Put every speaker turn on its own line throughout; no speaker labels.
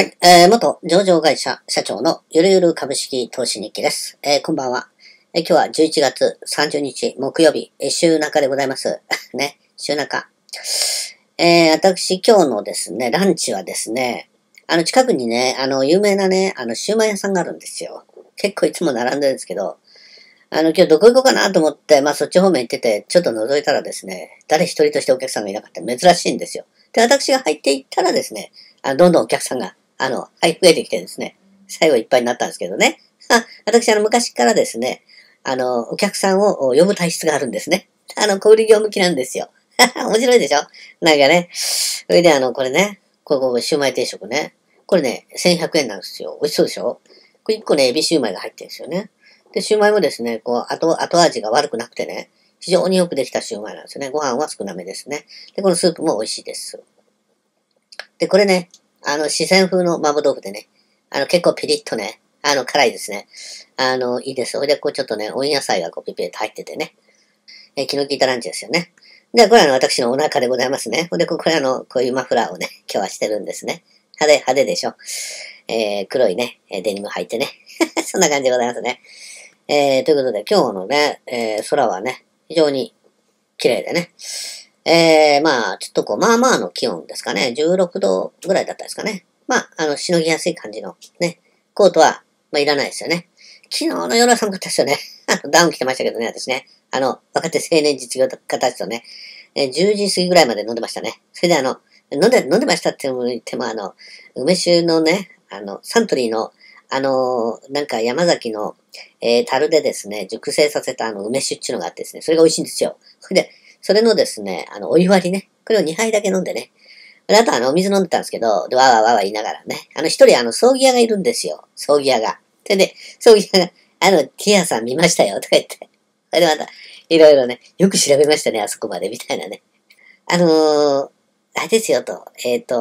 はい、元上場会社社長のゆるゆる株式投資日記です。こんばんは。今日は11月30日木曜日、週中でございます。ね、週中。私今日のですね、ランチはですね、近くにね、有名なね、シウマイ屋さんがあるんですよ。結構いつも並んでるんですけど、今日どこ行こうかなと思って、そっち方面行ってて、ちょっと覗いたらですね、誰一人としてお客さんがいなかった。珍しいんですよ。で、私が入っていったらですね、どんどんお客さんが、増えてきてですね、最後いっぱいになったんですけどね。私、昔からですね、お客さんを呼ぶ体質があるんですね。小売業向きなんですよ。面白いでしょなんかね。それでこれね、シウマイ定食ね。これね、1100円なんですよ。美味しそうでしょこれ1個ね、エビシウマイが入ってるんですよね。で、シウマイもですね、後味が悪くなくてね、非常によくできたシウマイなんですよね。ご飯は少なめですね。で、このスープも美味しいです。で、これね、四川風の麻婆豆腐でね、結構ピリッとね、辛いですね。いいです。それで、ちょっとね、温野菜がピピッと入っててね、気の利いたランチですよね。で、これ私のお腹でございますね。で、これこういうマフラーをね、今日はしてるんですね。派手でしょ。黒いね、デニム履いてね。そんな感じでございますね。ということで、今日のね、空はね、非常に綺麗でね。ちょっとまあまあの気温ですかね。16度ぐらいだったですかね。しのぎやすい感じのね、コートは、いらないですよね。昨日の夜は寒かったですよね。ダウン着てましたけどね、私ね。若手青年実業家たちとね、10時過ぎぐらいまで飲んでましたね。それで飲んでましたって言っても、梅酒のね、サントリーの、なんか山崎の、樽でですね、熟成させた梅酒っていうのがあってですね、それが美味しいんですよ。それで、それのですね、お湯割りね、これを2杯だけ飲んでね、であとお水飲んでたんですけど、で、わーわーわーわー言いながらね、一人葬儀屋がいるんですよ。葬儀屋が。で、葬儀屋が、ティアさん見ましたよ、とか言って。それでまた、いろいろね、よく調べましたね、あそこまで、みたいなね。あれですよ、と、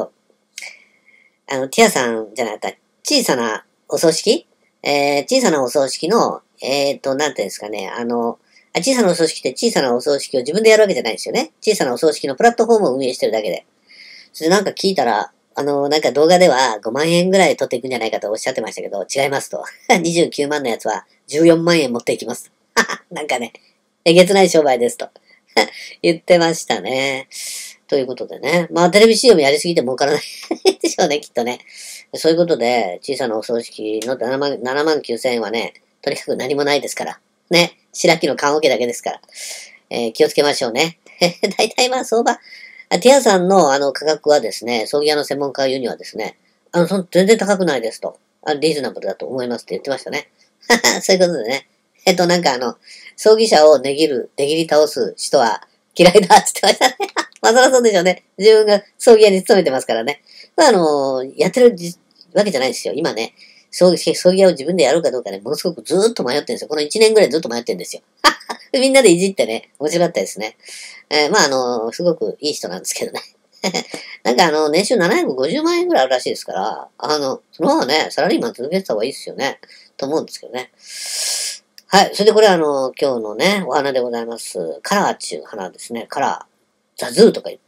ティアさんじゃなかった、小さなお葬式小さなお葬式の、なんていうんですかね、小さなお葬式って小さなお葬式を自分でやるわけじゃないですよね。小さなお葬式のプラットフォームを運営してるだけで。それでなんか聞いたら、なんか動画では5万円ぐらい取っていくんじゃないかとおっしゃってましたけど、違いますと。29万のやつは14万円持っていきます。なんかね、えげつない商売ですと。言ってましたね。ということでね。テレビ CM やりすぎて儲からないでしょうね、きっとね。そういうことで、小さなお葬式の7万9千円はね、とにかく何もないですから。ね。白木の棺桶だけですから。気をつけましょうね。大体相場。ティアさんの価格はですね、葬儀屋の専門家が言うにはですね、全然高くないですと。リーズナブルだと思いますって言ってましたね。そういうことでね。なんか葬儀者を値切り倒す人は嫌いだって言ってましたね。そりゃそうでしょうね。自分が葬儀屋に勤めてますからね。やってるわけじゃないですよ。今ね、葬儀屋を自分でやるかどうかね、ものすごくずーっと迷ってるんですよ。この1年ぐらいずっと迷ってるんですよ。みんなでいじってね、面白かったですね。すごくいい人なんですけどね。なんか年収750万円ぐらいあるらしいですから、そのままね、サラリーマン続けてた方がいいですよね。と思うんですけどね。はい。それでこれ今日のね、お花でございます。カラーっていう花ですね。カラー。ザズーとか言って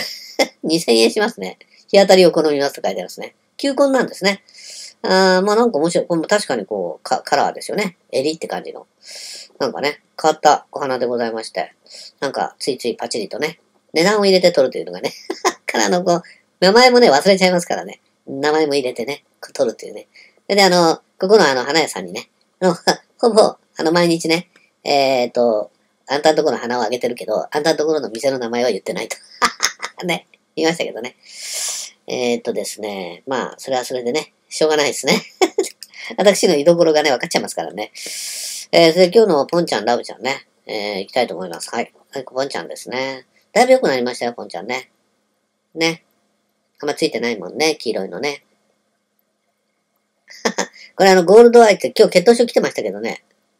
、2000円しますね。日当たりを好みますと書いてありますね。球根なんですね。なんか面白い。これも確かにカラーですよね。襟って感じの。なんかね、変わったお花でございまして。なんか、ついついパチリとね、値段を入れて取るというのがね。から名前もね、忘れちゃいますからね。名前も入れてね、取るというね。で、ここの花屋さんにね、ほぼ、毎日ね、あんたのところの花をあげてるけど、あんたのところの店の名前は言ってないと。ね、言いましたけどね。ですね、それはそれでね、しょうがないですね。私の居所がね、分かっちゃいますからね。それで今日のポンちゃん、ラブちゃんね、行きたいと思います。はい。はい、ポンちゃんですね。だいぶ良くなりましたよ、ポンちゃんね。ね。あんまついてないもんね、黄色いのね。これゴールドアイって今日血糖症来てましたけどね。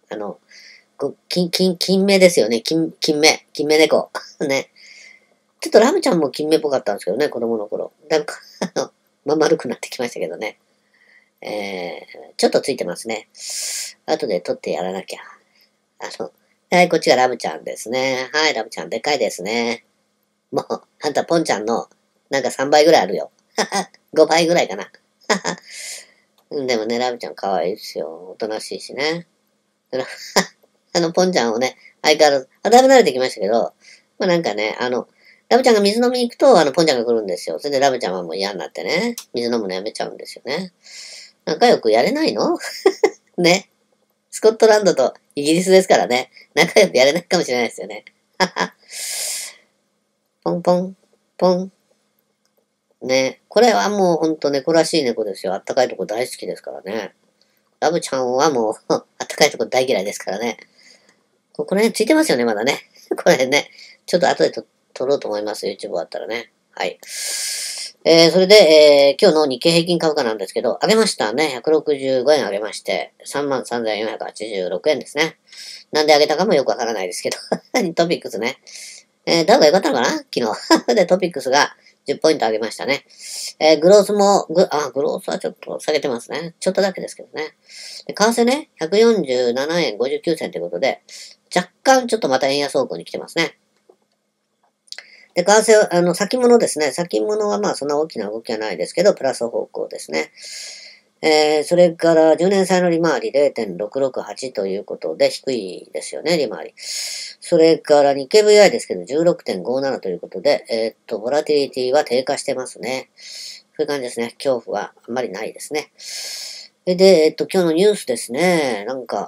金目ですよね。金目猫。ね。ちょっとラムちゃんも金目っぽかったんですけどね、子供の頃。だいぶ、丸くなってきましたけどね。ちょっとついてますね。後で取ってやらなきゃ。はい、こっちがラムちゃんですね。はい、ラムちゃん、でかいですね。もう、あんたポンちゃんの、なんか3倍ぐらいあるよ。5倍ぐらいかな。 でもね、ラブちゃん可愛いですよ。おとなしいしね。ポンちゃんをね、相変わらず、だいぶ慣れてきましたけど、まあなんかね、ラブちゃんが水飲みに行くと、ポンちゃんが来るんですよ。それでラブちゃんはもう嫌になってね、水飲むのやめちゃうんですよね。仲良くやれないのね。スコットランドとイギリスですからね。仲良くやれないかもしれないですよね。ポンポン、ポン。ね。これはもうほんと猫らしい猫ですよ。あったかいとこ大好きですからね。ラブちゃんはもうあったかいとこ大嫌いですからね。これついてますよね、まだね。これね。ちょっと後で撮ろうと思います。YouTube 終わったらね。はい。それで、今日の日経平均株価なんですけど、上げましたね。165円上げまして、33,486円ですね。なんで上げたかもよくわからないですけど。トピックスね。ダウが良かったのかな昨日。で、トピックスが10ポイント上げましたね。グロースも、グロースはちょっと下げてますね。ちょっとだけですけどね。で、為替ね、147円59銭ということで、若干ちょっとまた円安方向に来てますね。で、為替は、先物ですね。先物はまあそんな大きな動きはないですけど、プラス方向ですね。それから10年債の利回り0.668ということで低いですよね、利回り。それから日経 VI ですけど16.57ということで、ボラティリティは低下してますね。そういう感じですね。恐怖はあんまりないですね。で、今日のニュースですね。なんか、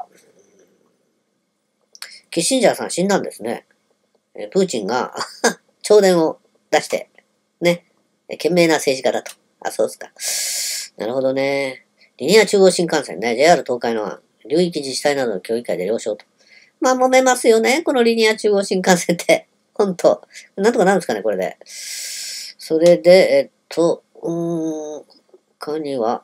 キッシンジャーさん死んだんですね。プーチンが弔電を出して、ね、賢明な政治家だと。あ、そうですか。なるほどね。リニア中央新幹線ね、JR 東海の案、流域自治体などの協議会で了承と。まあ、揉めますよね、このリニア中央新幹線って。ほんと。なんとかなるんですかね、これで。それで、他には、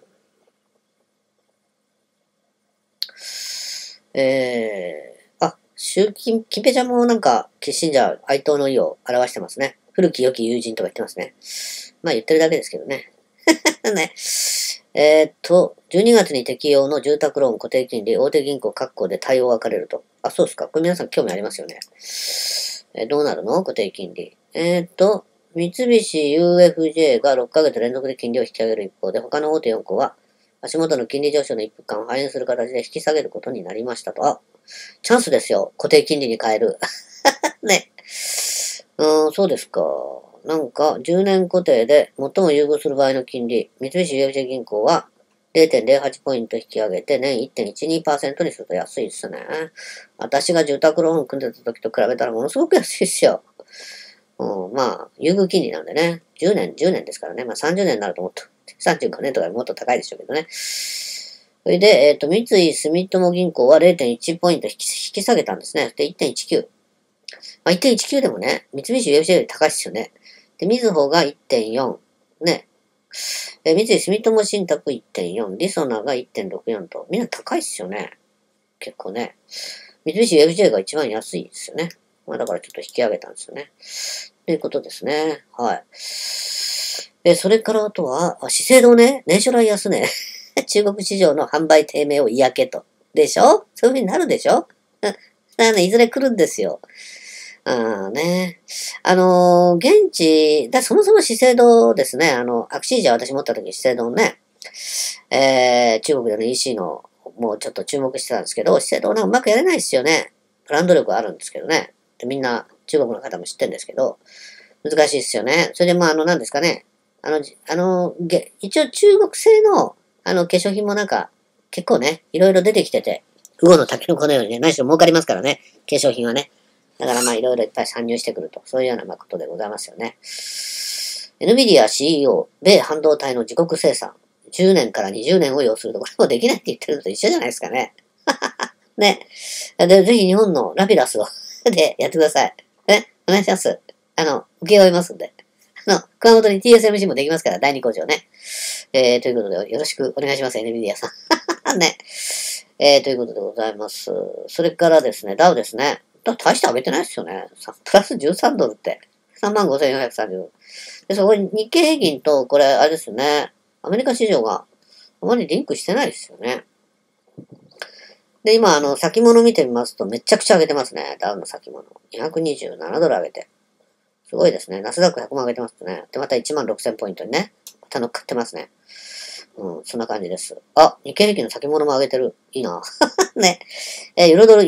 習近平ちゃんもなんか、キッシンジャー哀悼の意を表してますね。古き良き友人とか言ってますね。まあ言ってるだけですけどね。ね。12月に適用の住宅ローン固定金利、大手銀行確保で対応が分かれると。あ、そうですか。これ皆さん興味ありますよね。どうなるの固定金利。三菱 UFJ が6ヶ月連続で金利を引き上げる一方で、他の大手4行は、足元の金利上昇の一服感を反映する形で引き下げることになりましたと。あ、チャンスですよ。固定金利に変える。ね。そうですか。なんか、10年固定で最も優遇する場合の金利、三菱 UFJ 銀行は0.08ポイント引き上げて年1.12% にすると安いですね。私が住宅ローン組んでた時と比べたらものすごく安いですよ。まあ、優遇金利なんでね。10年ですからね。まあ30年になるともっと、35年とかもっと高いでしょうけどね。それで、三井住友銀行は0.1ポイント引き下げたんですね。で、1.19。まあ、1.19でもね、三菱 UFJ より高いですよね。で、みずほが1.4。ね。三井住友信託1.4。りそなが1.64と。みんな高いっすよね。結構ね。三菱 UFJ が一番安いですよね。まあだからちょっと引き上げたんですよね。ということですね。はい。それからあとは、資生堂ね、年初来安値。中国市場の販売低迷を嫌気と。でしょそういう風になるでしょだからね、いずれ来るんですよ。ね。現地、そもそも資生堂ですね。アクシージャ私持った時資生堂ね、中国での EC の、もうちょっと注目してたんですけど、資生堂なんかうまくやれないですよね。ブランド力はあるんですけどね。でみんな中国の方も知ってるんですけど、難しいですよね。それでまあ、何ですかね。一応中国製の、化粧品もなんか、結構ね、いろいろ出てきてて、ウゴのタケノコのようにね、何しろ儲かりますからね、化粧品はね。だからまあいろいろいっぱい参入してくると、そういうようなことでございますよね。NVIDIA CEO、米半導体の自国生産、10年から20年を要すると、これもできないって言ってるのと一緒じゃないですかね。ね。で、ぜひ日本のラピダスをでやってください。ね。お願いします。受け負いますんで。熊本に TSMC もできますから、第2工場ね。ということで、よろしくお願いします、NVIDIA さん。ね。ということでございます。それからですね、ダウですね。大して上げてないですよね。プラス13ドルって。35,430。で、そこに日経平均と、これ、あれですね。アメリカ市場があまりリンクしてないですよね。で、今、先物見てみますと、めちゃくちゃ上げてますね。ダウの先物。227ドル上げて。すごいですね。ナスダック100万上げてますね。で、また16,000ポイントにね、また乗っかってますね。 うん、そんな感じです。あ、日経平均の先物も上げてる。いいな。ね。ユーロドル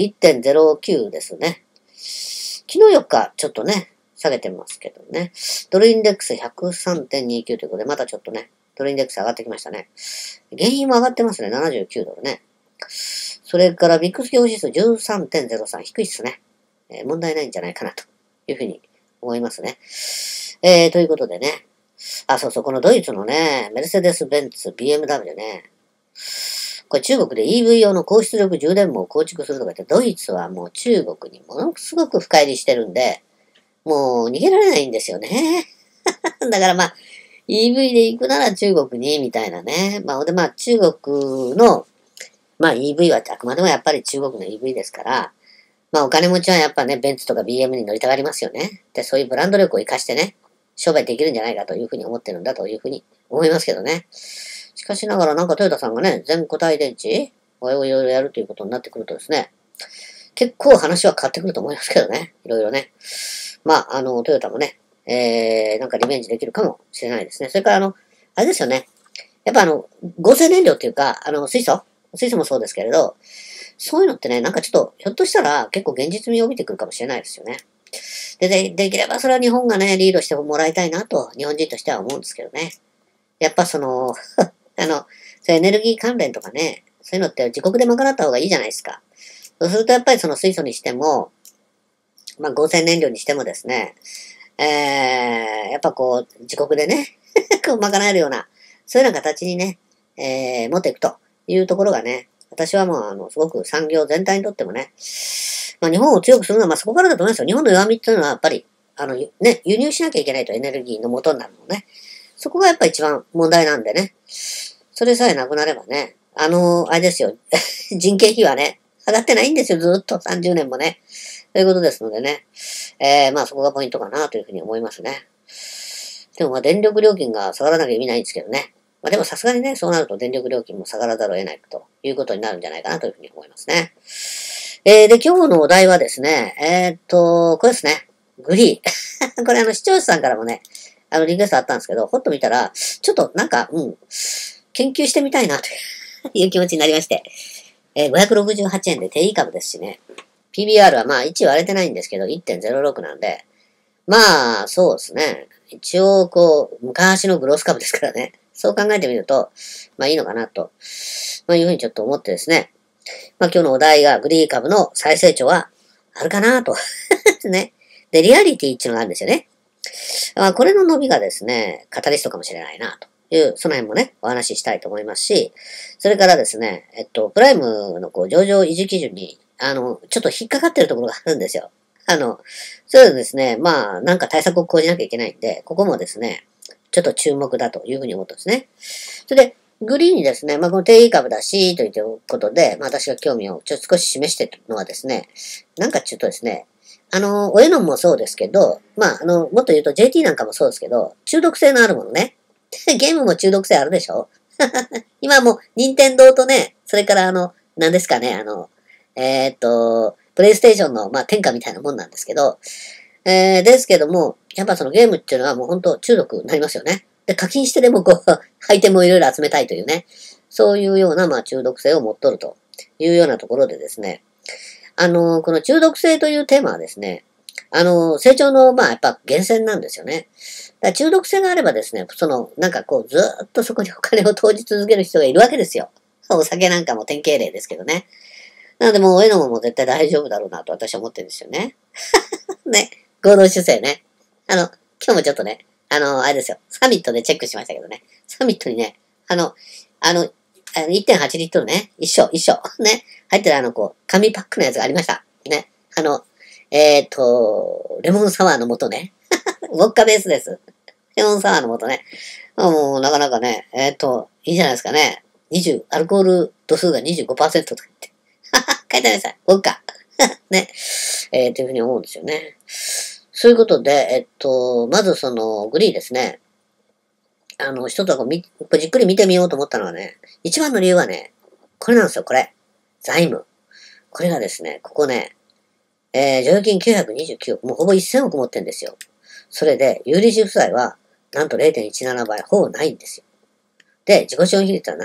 1.09 ですね。昨日4日、ちょっとね、下げてますけどね。ドルインデックス 103.29 ということで、またちょっとね、ドルインデックス上がってきましたね。原油も上がってますね。79ドルね。それからビックス指数 13.03 低いっすね。問題ないんじゃないかなというふうに思いますね。ということでね。あ、そうそう、このドイツのね、メルセデス・ベンツ、BMW ね。これ中国で EV 用の高出力充電網を構築するとか言って、ドイツはもう中国にものすごく深入りしてるんで、もう逃げられないんですよね。だからまあ、EV で行くなら中国に、みたいなね。まあ、でまあ中国の、まあ EV はあくまでもやっぱり中国の EV ですから、まあお金持ちはやっぱね、ベンツとか BM に乗りたがりますよね。で、そういうブランド力を活かしてね、商売できるんじゃないかというふうに思ってるんだというふうに思いますけどね。しかしながらなんかトヨタさんがね、全固体電池をいろいろやるということになってくるとですね、結構話は変わってくると思いますけどね。いろいろね。まあ、トヨタもね、なんかリベンジできるかもしれないですね。それからあれですよね。やっぱ合成燃料っていうか、水素もそうですけれど、そういうのってね、なんかちょっと、ひょっとしたら結構現実味を帯びてくるかもしれないですよね。できればそれは日本がね、リードしてもらいたいなと、日本人としては思うんですけどね。やっぱそうエネルギー関連とかね、そういうのって自国で賄った方がいいじゃないですか。そうするとやっぱりその水素にしても、まあ合成燃料にしてもですね、やっぱこう、自国でね、こう賄えるような、そういうような形にね、持っていくというところがね、私はもう、すごく産業全体にとってもね、まあ、日本を強くするのは、まあ、そこからだと思いますよ。日本の弱みっていうのは、やっぱり、ね、輸入しなきゃいけないとエネルギーの元になるのね。そこがやっぱ一番問題なんでね。それさえなくなればね、あれですよ。人件費はね、上がってないんですよ。ずっと30年もね。ということですのでね。まあそこがポイントかなというふうに思いますね。でもまあ電力料金が下がらなきゃ意味ないんですけどね。まあでもさすがにね、そうなると電力料金も下がらざるを得ないということになるんじゃないかなというふうに思いますね。で、今日のお題はですね、これですね。グリー。これ視聴者さんからもね、リクエストあったんですけど、ほっと見たら、ちょっとなんか、研究してみたいなという気持ちになりまして、568円で定位株ですしね。PBR はまあ1割れてないんですけど、1.06 なんで、まあ、そうですね。一応、こう、昔のグロース株ですからね。そう考えてみると、まあいいのかなと、まあいうふうにちょっと思ってですね。まあ今日のお題がグリー株の再成長はあるかなと。ね。で、リアリティっていうのがあるんですよね。まあこれの伸びがですね、カタリストかもしれないなという、その辺もね、お話ししたいと思いますし、それからですね、プライムのこう上場維持基準に、ちょっと引っかかってるところがあるんですよ。そういうのですね、まあ、なんか対策を講じなきゃいけないんで、ここもですね、ちょっと注目だというふうに思ったんですね。それで、グリーンにですね、まあ、この定位株だし、ということで、まあ、私が興味をちょっと少し示しているのはですね、なんかちょっとですね、オエノンもそうですけど、まあ、もっと言うと JT なんかもそうですけど、中毒性のあるものね。ゲームも中毒性あるでしょ今もう、任天堂とね、それから何ですかね、プレイステーションの、まあ、天下みたいなもんなんですけど、ですけども、やっぱそのゲームっていうのはもう本当中毒になりますよね。で、課金してでもこう、アイテムをいろいろ集めたいというね、そういうような、まあ、中毒性を持っとるというようなところでですね、この中毒性というテーマはですね、成長の、まあ、やっぱ源泉なんですよね。だから中毒性があればですね、なんかこう、ずーっとそこにお金を投じ続ける人がいるわけですよ。お酒なんかも典型例ですけどね。なのでもう、上野も絶対大丈夫だろうなと私は思ってるんですよね。ね、合同修正ね。今日もちょっとね、あれですよ、サミットでチェックしましたけどね、サミットにね、1.8 リットルね、一緒、ね、入ってるこう、紙パックのやつがありました。ね、レモンサワーの素ね。ウォッカベースです。レモンサワーの素ね。もう、なかなかね、いいじゃないですかね。アルコール度数が 25% とか言って。書いてありました。ウォッカ。ね。というふうに思うんですよね。そういうことで、まずグリーですね。一つはこうじっくり見てみようと思ったのはね、一番の理由はね、これなんですよ、これ。財務。これがですね、ここね、剰余金929億、もうほぼ1000億持ってんですよ。それで、有利子負債は、なんと0.17倍、ほぼないんですよ。 で、自己資本比率は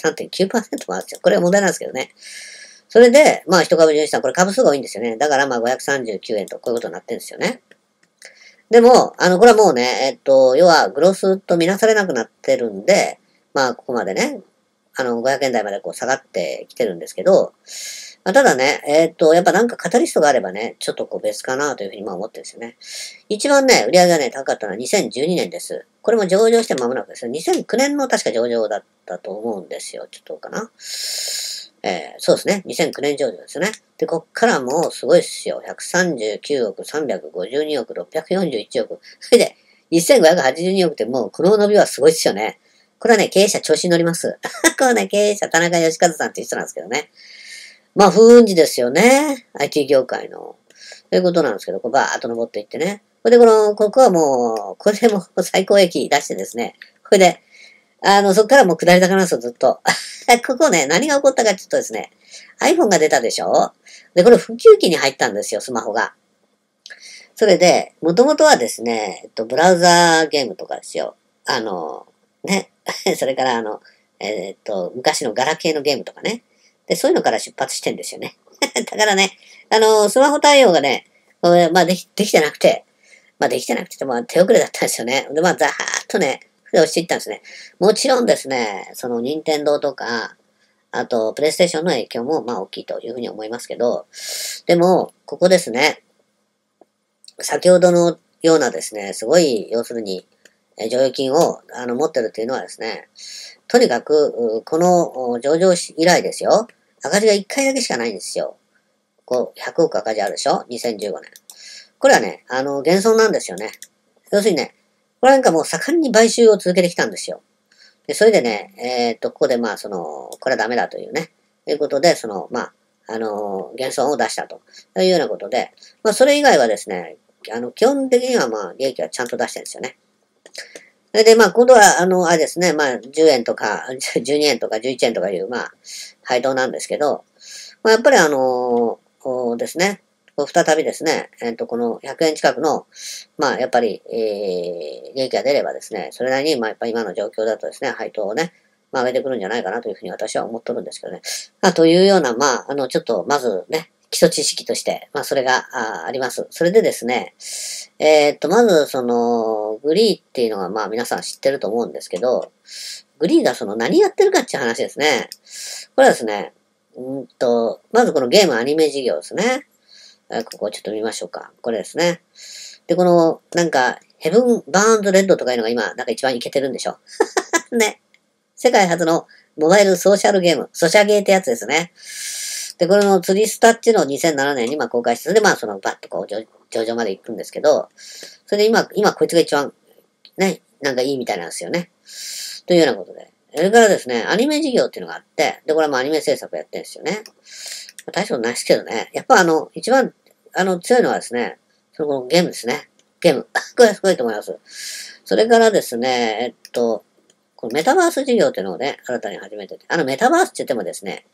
73.9% もあるんですよ。これは問題なんですけどね。それで、まあ、一株純資産、これ株数が多いんですよね。だから、まあ、539円とこういうことになってるんですよね。でも、これはもうね、要は、グロスとみなされなくなってるんで、まあ、ここまでね、500円台までこう下がってきてるんですけど、まあ、ただね、やっぱなんかカタリストがあればね、ちょっとこう別かなというふうにまあ思ってるんですよね。一番ね、売り上げがね、高かったのは2012年です。これも上場して間もなくですね、2009年の確か上場だったと思うんですよ。ちょっとかな。そうですね。2009年上場ですよね。で、こっからもうすごいですよ。139億、352億、641億。それで、1582億ってもうこの伸びはすごいですよね。これはね、経営者調子に乗ります。これね、経営者田中義和さんっていう人なんですけどね。まあ、風雲児ですよね。IT 業界の。ということなんですけど、こうバーっと登っていってね。これでここはもう、これでもう最高益出してですね。これで、そこからもう下り坂なんですよ、ずっと。ここね、何が起こったかちょっとですね、iPhone が出たでしょ。で、これ普及期に入ったんですよ、スマホが。それで、もともとはですね、ブラウザーゲームとかですよ。ね、それから昔のガラケーのゲームとかね。で、そういうのから出発してんですよね。だからね、スマホ対応がね、まあできてなくて、まあできてなくて、まあ手遅れだったんですよね。で、まあざーっとね、押していったんですね。もちろんですね、その任天堂とか、あと、プレイステーションの影響も、まあ大きいというふうに思いますけど、でも、ここですね、先ほどのようなですね、すごい、要するに、剰余金を持ってるっていうのはですね、とにかく、この上場以来ですよ、赤字が1回だけしかないんですよ。こう、100億赤字あるでしょ ?2015 年。これはね、減損なんですよね。要するにね、これなんかもう盛んに買収を続けてきたんですよ。で、それでね、ここでまあ、これはダメだというね、ということで、まあ、減損を出したというようなことで、まあ、それ以外はですね、基本的にはまあ、利益はちゃんと出してるんですよね。それで、まあ、今度は、あれですね、まあ、10円とか、12円とか11円とかいう、まあ、配当なんですけど、まあ、やっぱりですね、再びですね、この100円近くの、まあ、やっぱり、利益が出ればですね、それなりに、まあ、やっぱり今の状況だとですね、配当をね、まあ、上げてくるんじゃないかなというふうに私は思っとるんですけどね。まあ、というような、まあ、ちょっと、まずね、基礎知識として、まあ、それがあります。それでですね、まず、グリーっていうのが、まあ、皆さん知ってると思うんですけど、グリーが何やってるかっていう話ですね。これはですね、まずこのゲームアニメ事業ですね。ここちょっと見ましょうか。これですね。で、この、なんか、ヘブン・バーンズ・レッドとかいうのが今、なんか一番イケてるんでしょ。ね。世界初のモバイルソーシャルゲーム、ソシャゲーってやつですね。で、これのツリスタっていうのを2007年にまあ公開して、それでまあバッとこう上場まで行くんですけど、それで今こいつが一番ね、なんかいいみたいなんですよね。というようなことで。それからですね、アニメ事業っていうのがあって、で、これはもうアニメ制作やってるんですよね。大したことないですけどね。やっぱ一番、強いのはですね、このゲームですね。ゲーム。これはすごいと思います。それからですね、このメタバース事業っていうのをね、新たに始めてて、メタバースって言ってもですね、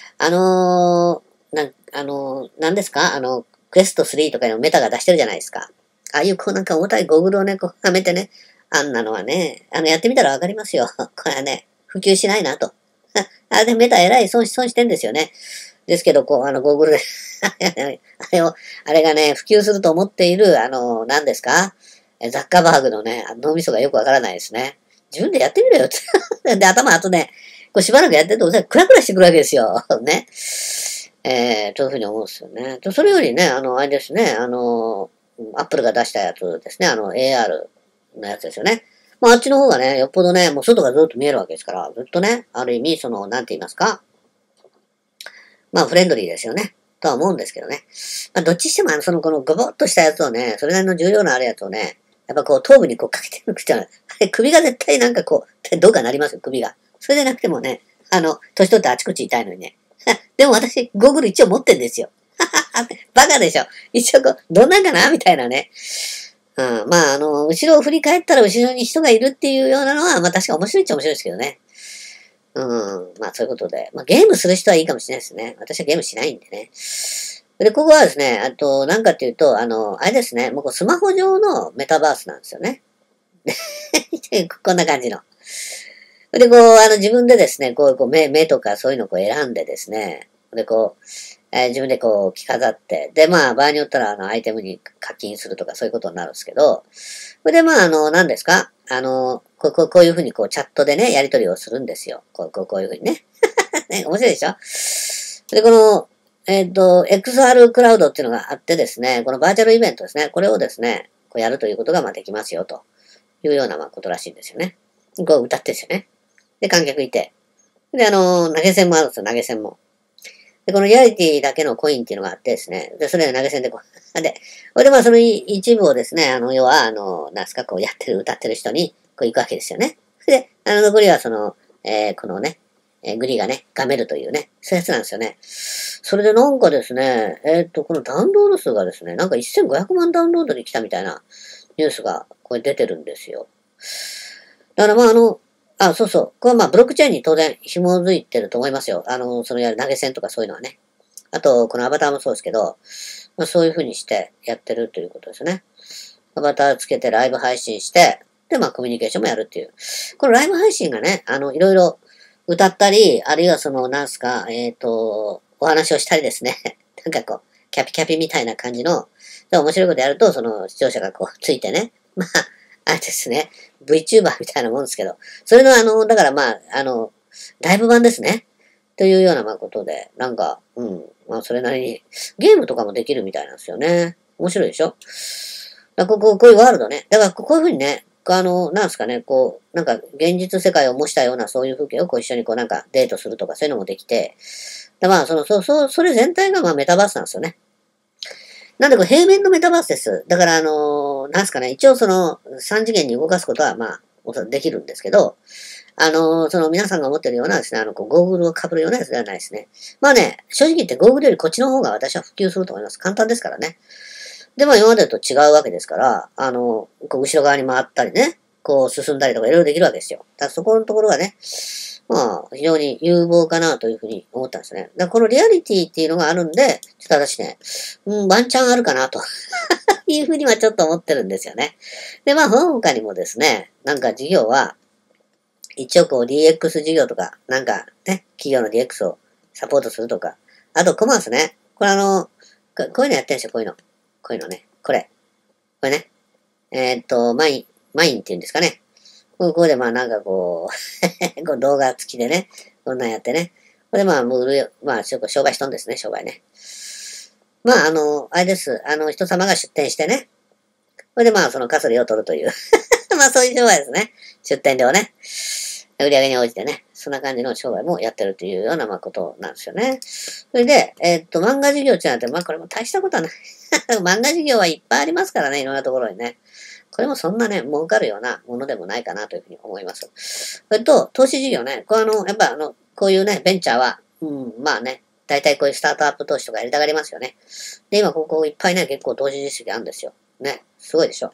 なんですかクエスト3とかのメタが出してるじゃないですか。ああいうこうなんか重たいゴーグルをね、こうはめてね、あんなのはね、やってみたらわかりますよ。これはね、普及しないなと。あれでメタ偉い損してんですよね。ですけど、こう、ゴーグルであれがね、普及すると思っている、何ですかザッカーバーグのね、脳みそがよくわからないですね。自分でやってみろよって。で、あとね、こうしばらくやってると、クラクラしてくるわけですよ。ね。というふうに思うんですよね。それよりね、あれですね、アップルが出したやつですね、AR のやつですよね。まあ、あっちの方がね、よっぽどね、もう外がずっと見えるわけですから、ずっとね、ある意味、なんて言いますか、まあ、フレンドリーですよね。とは思うんですけどね。まあ、どっちにしても、このゴボッとしたやつをね、それなりの重量のあるやつをね、やっぱこう、頭部にこうかけてるくちゃ、あれ、首が絶対なんかこう、どうかなりますよ、首が。それでなくてもね、年取ってあちこち痛いのにね。でも私、ゴーグル一応持ってんですよ。バカでしょ。一応こう、どんなんかなみたいなね。うん、まあ、後ろを振り返ったら後ろに人がいるっていうようなのは、まあ確か面白いっちゃ面白いですけどね。うん、まあそういうことで。まあゲームする人はいいかもしれないですね。私はゲームしないんでね。で、ここはですね、なんかっていうと、あれですね、もうスマホ上のメタバースなんですよね。こんな感じの。 で、自分でですね、目とかそういうのを選んでですね、で、自分で着飾って、で、まあ、場合によったら、アイテムに課金するとかそういうことになるんですけど、それで、まあ、何ですかこういうふうにチャットでね、やり取りをするんですよ。こういうふうにね。ね、面白いでしょで、XR クラウドっていうのがあってですね、このバーチャルイベントですね、これをですね、やるということが、まあ、できますよ、というような、まあ、ことらしいんですよね。歌ってですよね。で、観客いて。で、投げ銭もあるんですよ、投げ銭も。で、このリアリティだけのコインっていうのがあってですね、で、それで投げ銭でで、これでまあその一部をですね、要は、なんすか、歌ってる人に、行くわけですよね。で、残りはこのね、グリがね、ガメるというね、そういうやつなんですよね。それでなんかですね、このダウンロード数がですね、なんか1500万ダウンロードに来たみたいなニュースが、これ出てるんですよ。だからまあそうそう。これはまあブロックチェーンに当然紐づいてると思いますよ。やる投げ銭とかそういうのはね。あと、このアバターもそうですけど、まあそういう風にしてやってるということですね。アバターつけてライブ配信して、で、まあコミュニケーションもやるっていう。このライブ配信がね、いろいろ歌ったり、あるいはなんすか、お話をしたりですね。なんかキャピキャピみたいな感じの、面白いことやると、視聴者がついてね。まあ、あれですね。VTuber みたいなもんですけど。それのだからまあ、ライブ版ですね。というようなまあことで、なんか、まあそれなりに、ゲームとかもできるみたいなんですよね。面白いでしょこういうワールドね。だからこういうふうにね、なんですかね、なんか現実世界を模したようなそういう風景を一緒になんかデートするとかそういうのもできて、まあそれ全体がまあメタバースなんですよね。なんで平面のメタバースです。だからなんすかね、一応3次元に動かすことはまあ、できるんですけど、皆さんが持ってるようなですね、ゴーグルを被るようなやつではないですね。まあね、正直言ってゴーグルよりこっちの方が私は普及すると思います。簡単ですからね。で、まあ今までと違うわけですから、後ろ側に回ったりね、進んだりとかいろいろできるわけですよ。だからそこのところがね、まあ、非常に有望かなというふうに思ったんですね。だからこのリアリティっていうのがあるんで、ちょっと私ね、ワンチャンあるかなというふうにはちょっと思ってるんですよね。で、まあ、その他にもですね、なんか事業は、一応DX 事業とか、なんかね、企業の DX をサポートするとか、あとコマースね、これこういうのやってるんですよ、こういうの。こういうのね。これね。マインっていうんですかね。ここでまあなんか動画付きでね、こんなんやってね。これでまあ、まあ、商売しとんですね、商売ね。まあ、あれです。人様が出店してね。これでまあ、カソリを取るという。まあ、そういう商売ですね。出店料ね。売り上げに応じてね。そんな感じの商売もやってるというような、まあ、ことなんですよね。それで、漫画事業ってなって、まあ、これも大したことはない。漫画事業はいっぱいありますからね、いろんなところにね。これもそんなね、儲かるようなものでもないかなというふうに思います。それと、投資事業ね。やっぱこういうね、ベンチャーは、まあね、大体こういうスタートアップ投資とかやりたがりますよね。で、今ここいっぱいね、結構投資実績あるんですよ。ね、すごいでしょ。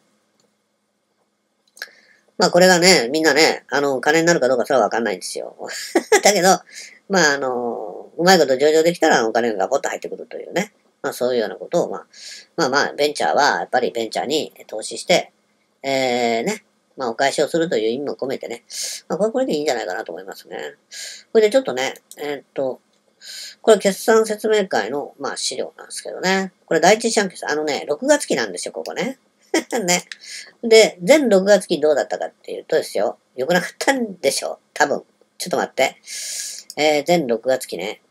まあこれがね、みんなね、金になるかどうかそれはわかんないんですよ。だけど、まあうまいこと上場できたらお金がポッと入ってくるというね。まあそういうようなことを、まあベンチャーはやっぱりベンチャーに投資して、ね、まあお返しをするという意味も込めてね。まあこれでいいんじゃないかなと思いますね。これでちょっとね、これ決算説明会の、まあ資料なんですけどね。これ第一四半期です。6月期なんですよ、ここね。ね。で、全6月期どうだったかっていうとですよ。良くなかったんでしょう。多分。ちょっと待って。全6月期ね。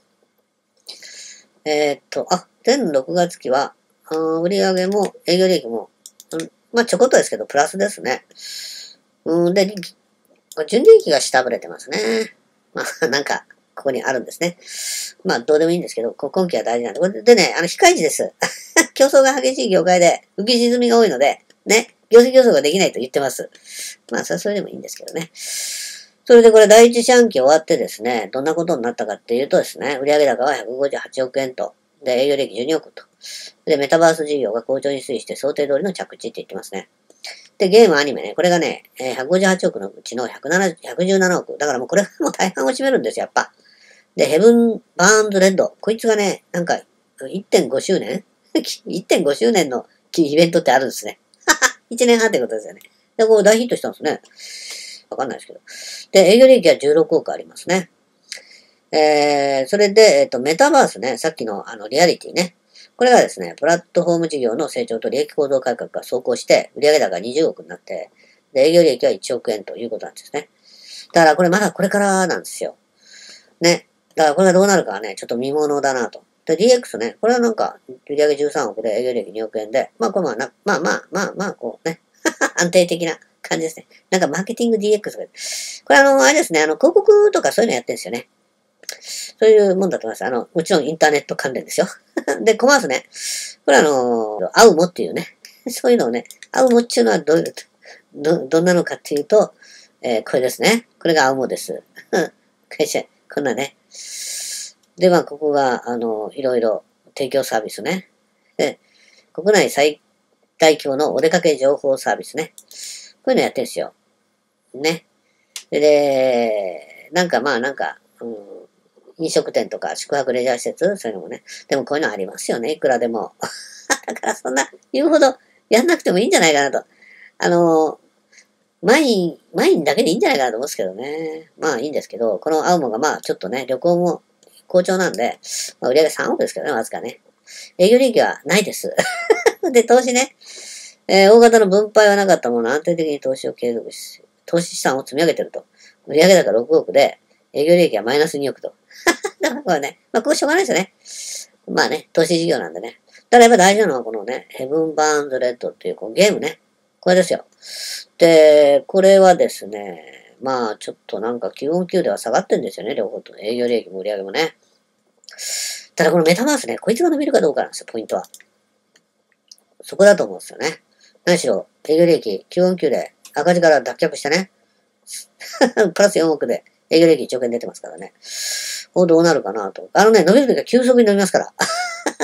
全6月期は、売上も営業利益も、まあちょこっとですけど、プラスですね。で、純利益が下振れてますね。まあなんか、ここにあるんですね。まあどうでもいいんですけど、今期は大事なんで。これでね、非開示です。競争が激しい業界で、浮き沈みが多いので、ね、業績予想ができないと言ってます。まあ、それでもいいんですけどね。それでこれ第一四半期終わってですね、どんなことになったかっていうとですね、売上高は158億円と、で、営業利益12億と。で、メタバース事業が好調に推移して想定通りの着地って言ってますね。で、ゲームアニメね、これがね、158億のうちの117億。だからもうこれがもう大半を占めるんですよ、やっぱ。で、ヘブン・バーンズ・レッド。こいつがね、なんか、1.5周年1.5周年のイベントってあるんですね。1年半ってことですよね。で、大ヒットしたんですね。 わかんないですけど。で、営業利益は16億ありますね。それで、メタバースね、さっきのリアリティね。これがですね、プラットフォーム事業の成長と利益構造改革が走行して、売上高が20億になって、で、営業利益は1億円ということなんですね。だからこれまだこれからなんですよ。ね。だからこれがどうなるかはね、ちょっと見ものだなと。で、DX ね、これはなんか、売上13億で営業利益2億円で、まあこれこうね、安定的な感じですね。なんかマーケティング DX とか。これあれですね、広告とかそういうのやってるんですよね。そういうもんだと思います。もちろんインターネット関連ですよ。で、コマースね。これアウモっていうね。そういうのをね、アウモっていうのはどんなのかっていうと、これですね。これがアウモです。こんなね。で、まあ、ここが、いろいろ提供サービスね。で、国内最大規模のお出かけ情報サービスね。こういうのやってるんですよ。ね。で、飲食店とか宿泊レジャー施設、そういうのもね。でもこういうのありますよね。いくらでも。だからそんな言うほどやんなくてもいいんじゃないかなと。マインだけでいいんじゃないかなと思うんですけどね。まあいいんですけど、このアウモがまあちょっとね、旅行も好調なんで、まあ、売上3億ですけどね、わずかね。営業利益はないです。で、投資ね。大型の分配はなかったもの、安定的に投資を継続し、投資資産を積み上げてると。売上高6億で、営業利益はマイナス2億と。だからこれね、まあこれしょうがないですよね。まあね、投資事業なんでね。ただやっぱ大事なのはこのね、ヘブン・バーンズ・レッドっていうこのゲームね。これですよ。で、これはですね、まあちょっとなんか Q4Q では下がってんですよね、両方と。営業利益も売上もね。ただこのメタバースね、こいつが伸びるかどうかなんですよ、ポイントは。そこだと思うんですよね。何しろ、営業利益 Q4Q で赤字から脱却してね。プラス4億で営業利益1億円出てますからね。どうなるかなと。伸びるときは急速に伸びますから。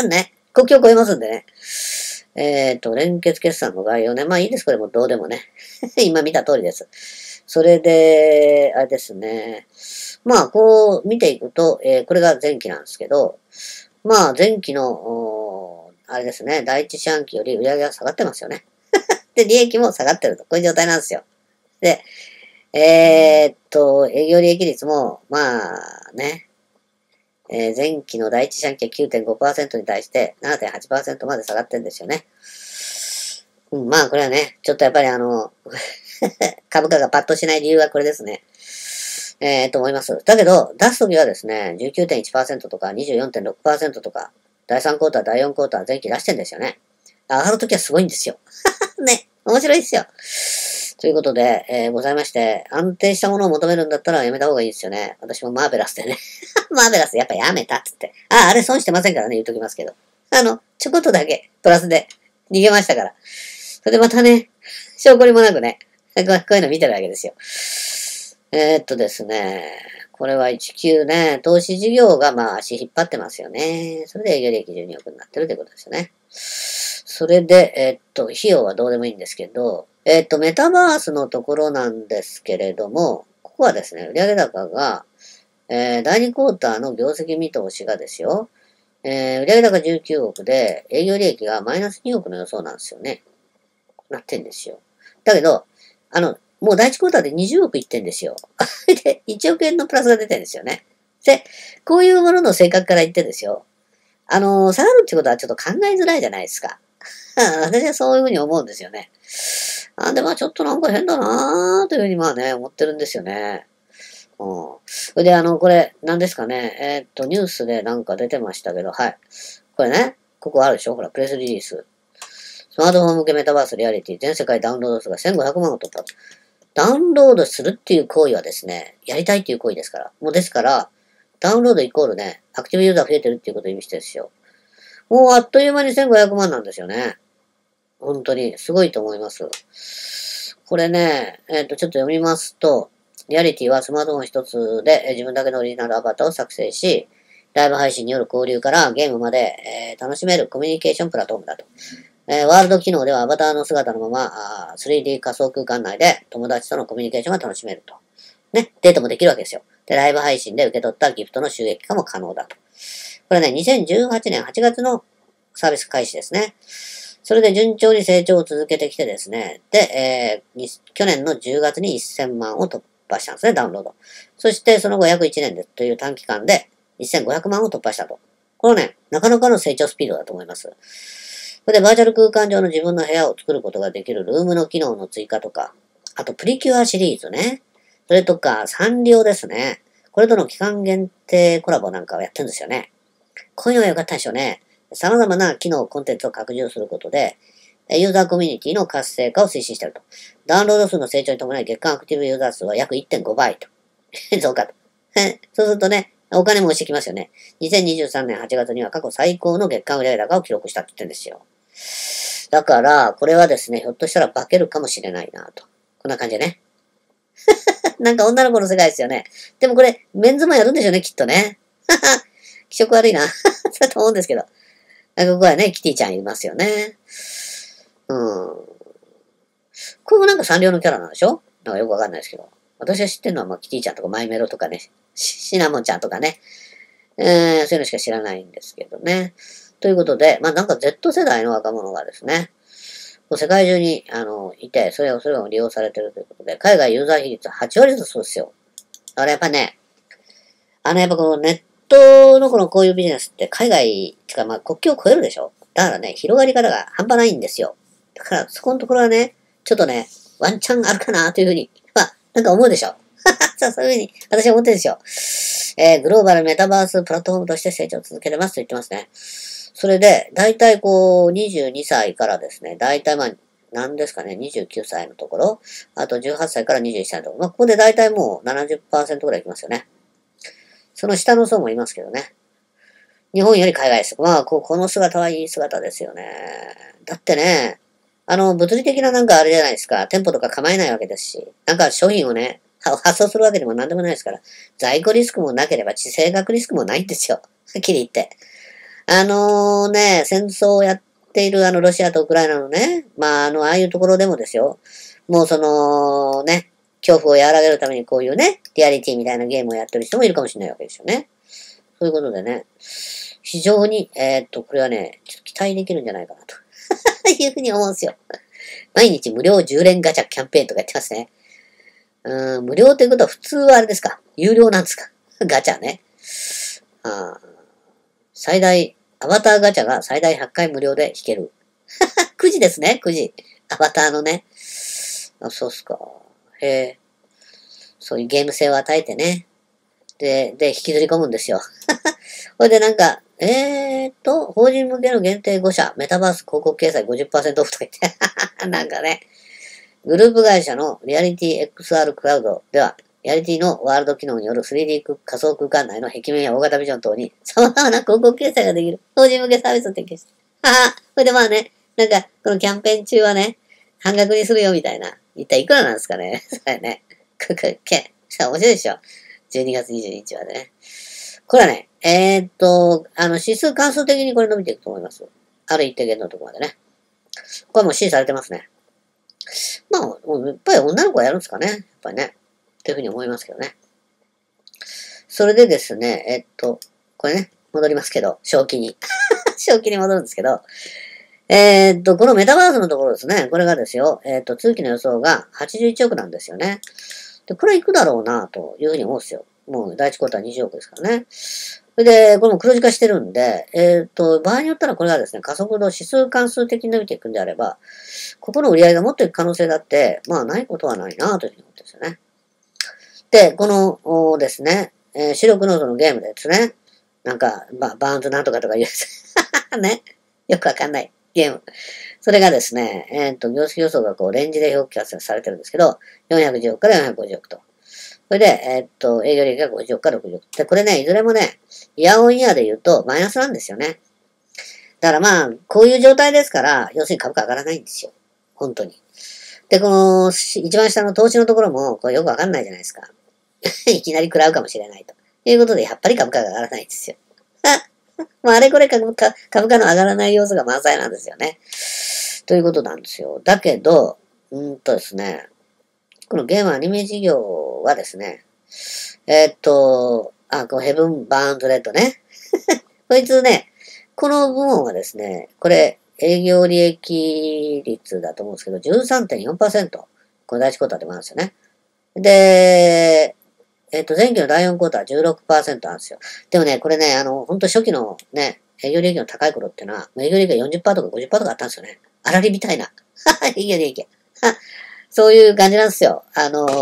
ね。国境を超えますんでね。連結決算の概要ね。まあいいです、これもどうでもね。今見た通りです。それで、あれですね。まあ、こう見ていくと、これが前期なんですけど、まあ前期の、あれですね、第一四半期より売上が下がってますよね。で、利益も下がってると。こういう状態なんですよ。で、営業利益率も、まあね、前期の第一四半期は 9.5% に対して 7.8% まで下がってるんですよね。まあこれはね、ちょっとやっぱり株価がパッとしない理由はこれですね。と思います。だけど、出すときはですね、19.1% とか24.6% とか、第3クォーター、第4クォーター前期出してるんですよね。上がるときはすごいんですよ。ね、面白いですよ。ということで、ございまして、安定したものを求めるんだったらやめた方がいいですよね。私もマーベラスでね。マーベラスやっぱやめたっつって。あれ損してませんからね、言っときますけど。ちょこっとだけプラスで逃げましたから。それでまたね、証拠りもなくね、こういうの見てるわけですよ。ですね、これは19ね、投資事業がまあ足引っ張ってますよね。それで営業利益12億になってるということですよね。それで、費用はどうでもいいんですけど、メタバースのところなんですけれども、ここはですね、売上高が、第2クォーターの業績見通しがですよ、売上高19億で、営業利益がマイナス2億の予想なんですよね。なってんですよ。だけど、もう第1クォーターで20億いってんですよ。で、1億円のプラスが出てるんですよね。で、こういうものの性格から言ってですよ。下がるってことはちょっと考えづらいじゃないですか。私はそういうふうに思うんですよね。で、まあちょっとなんか変だなーというふうにまあね、思ってるんですよね。それでこれ、何ですかね。ニュースでなんか出てましたけど、はい。これね、ここあるでしょほら、プレスリリース。スマートフォン向けメタバースリアリティ、全世界ダウンロード数が1500万を突破。ダウンロードするっていう行為はですね、やりたいっていう行為ですから。もうですから、ダウンロードイコールね、アクティブユーザー増えてるっていうことを意味してるんですよ。もうあっという間に1500万なんですよね。本当に、すごいと思います。これね、ちょっと読みますと、リアリティはスマートフォン一つで自分だけのオリジナルアバターを作成し、ライブ配信による交流からゲームまで、楽しめるコミュニケーションプラットフォームだと。ワールド機能ではアバターの姿のまま、3D 仮想空間内で友達とのコミュニケーションが楽しめると。ね、デートもできるわけですよ。で、ライブ配信で受け取ったギフトの収益化も可能だと。これね、2018年8月のサービス開始ですね。 それで順調に成長を続けてきてですね、で、去年の10月に1000万を突破したんですね、ダウンロード。そしてその後約1年でという短期間で1500万を突破したと。このね、なかなかの成長スピードだと思います。それでバーチャル空間上の自分の部屋を作ることができるルームの機能の追加とか、あとプリキュアシリーズね。それとかサンリオですね。これとの期間限定コラボなんかをやってるんですよね。こういうのが良かったでしょうね。様々な機能、コンテンツを拡充することで、ユーザーコミュニティの活性化を推進していると。ダウンロード数の成長に伴い月間アクティブユーザー数は約1.5倍と。増加と。そうするとね、お金も押してきますよね。2023年8月には過去最高の月間売上高を記録したって言ってるんですよ。だから、これはですね、ひょっとしたら化けるかもしれないなと。こんな感じでね。なんか女の子の世界ですよね。でもこれ、メンズもやるんでしょうね、きっとね。気色悪いな。そうと思うんですけど。ここはね、キティちゃんいますよね。うん。これもなんかサンリオのキャラなんでしょなんかよくわかんないですけど。私が知ってるのは、まあ、キティちゃんとかマイメロとかね、シナモンちゃんとかね。そういうのしか知らないんですけどね。ということで、まあなんか Z 世代の若者がですね、もう世界中に、いて、それを利用されてるということで、海外ユーザー比率8割だそうですよ。だからやっぱね、やっぱこのネットのこのこういうビジネスって海外、てかまあ国境を越えるでしょ。だからね、広がり方が半端ないんですよ。だからそこのところはね、ちょっとね、ワンチャンあるかなというふうに、まあ、なんか思うでしょ。そういうふうに私は思ってるんですよ。グローバルメタバースプラットフォームとして成長を続けてますと言ってますね。それで、大体こう、22歳からですね、大体まあ、何ですかね、29歳のところ、あと18歳から21歳のところ、まあ、ここで大体もう70%ぐらいいきますよね。その下の層もいますけどね。日本より海外です。まあ、この姿はいい姿ですよね。だってね、物理的ななんかあれじゃないですか。店舗とか構えないわけですし、なんか商品をね、発送するわけでも何でもないですから、在庫リスクもなければ地政学リスクもないんですよ。はっきり言って。戦争をやっているロシアとウクライナのね、まあああいうところでもですよ。もう恐怖を和らげるためにこういうね、リアリティみたいなゲームをやってる人もいるかもしれないわけですよね。そういうことでね、非常に、これはね、ちょっと期待できるんじゃないかなというふうに思うんですよ。毎日無料10連ガチャキャンペーンとかやってますね。無料ということは普通はあれですか？有料なんですか？ガチャね。最大、アバターガチャが最大100回無料で引ける。9時ですね、9時。アバターのね。そうっすか。そういうゲーム性を与えてね。で、引きずり込むんですよ。これでなんか、法人向けの限定5社、メタバース広告掲載 50% オフとか言って、なんかね、グループ会社のリアリティ XR クラウドでは、リアリティのワールド機能による 3D 仮想空間内の壁面や大型ビジョン等に様々な広告掲載ができる法人向けサービスを提供して。それでまあね、なんか、このキャンペーン中はね、半額にするよみたいな。一体いくらなんですかねそれね。面白いでしょ。12月22日までね。これはね、指数関数的にこれ伸びていくと思います。ある一定限度のところまでね。これはもう支持されてますね。まあ、やっぱり女の子はやるんですかね。やっぱりね。というふうに思いますけどね。それでですね、これね、戻りますけど、正気に。正気に戻るんですけど、このメタバースのところですね、これがですよ、通期の予想が81億なんですよね。で、これいくだろうな、というふうに思うんですよ。もう第一クォーター20億ですからね。それで、これも黒字化してるんで、場合によったらこれがですね、加速度指数関数的に伸びていくんであれば、ここの売り上げが持っていく可能性だって、まあないことはないな、というふうに思ってるんですよね。で、このですね、主力のそのゲームでですね、なんか、バーンズなんとかとか言うね、よくわかんないゲーム。それがですね、業績予想がこう、レンジで表記されてるんですけど、410億から450億と。それで、営業利益が50億から60億。で、これね、いずれもね、イヤーオンイヤーで言うと、マイナスなんですよね。だからまあ、こういう状態ですから、要するに株価上がらないんですよ。本当に。で、この、一番下の投資のところも、これよくわかんないじゃないですか。いきなり食らうかもしれないと。いうことで、やっぱり株価が上がらないんですよ。まあ、あれこれ株価の上がらない要素が満載なんですよね。ということなんですよ。だけど、ですね、このゲームアニメ事業はですね、このヘブン・バーンズ・レッドね。こいつね、この部門はですね、これ、 営業利益率だと思うんですけど、13.4%。この第1クォーターでもあるんですよね。で、前期の第4クォーター16%なんですよ。でもね、これね、本当初期のね、営業利益の高い頃っていうのは、営業利益が40%とか50%とかあったんですよね。粗利みたいな。営業利益。そういう感じなんですよ。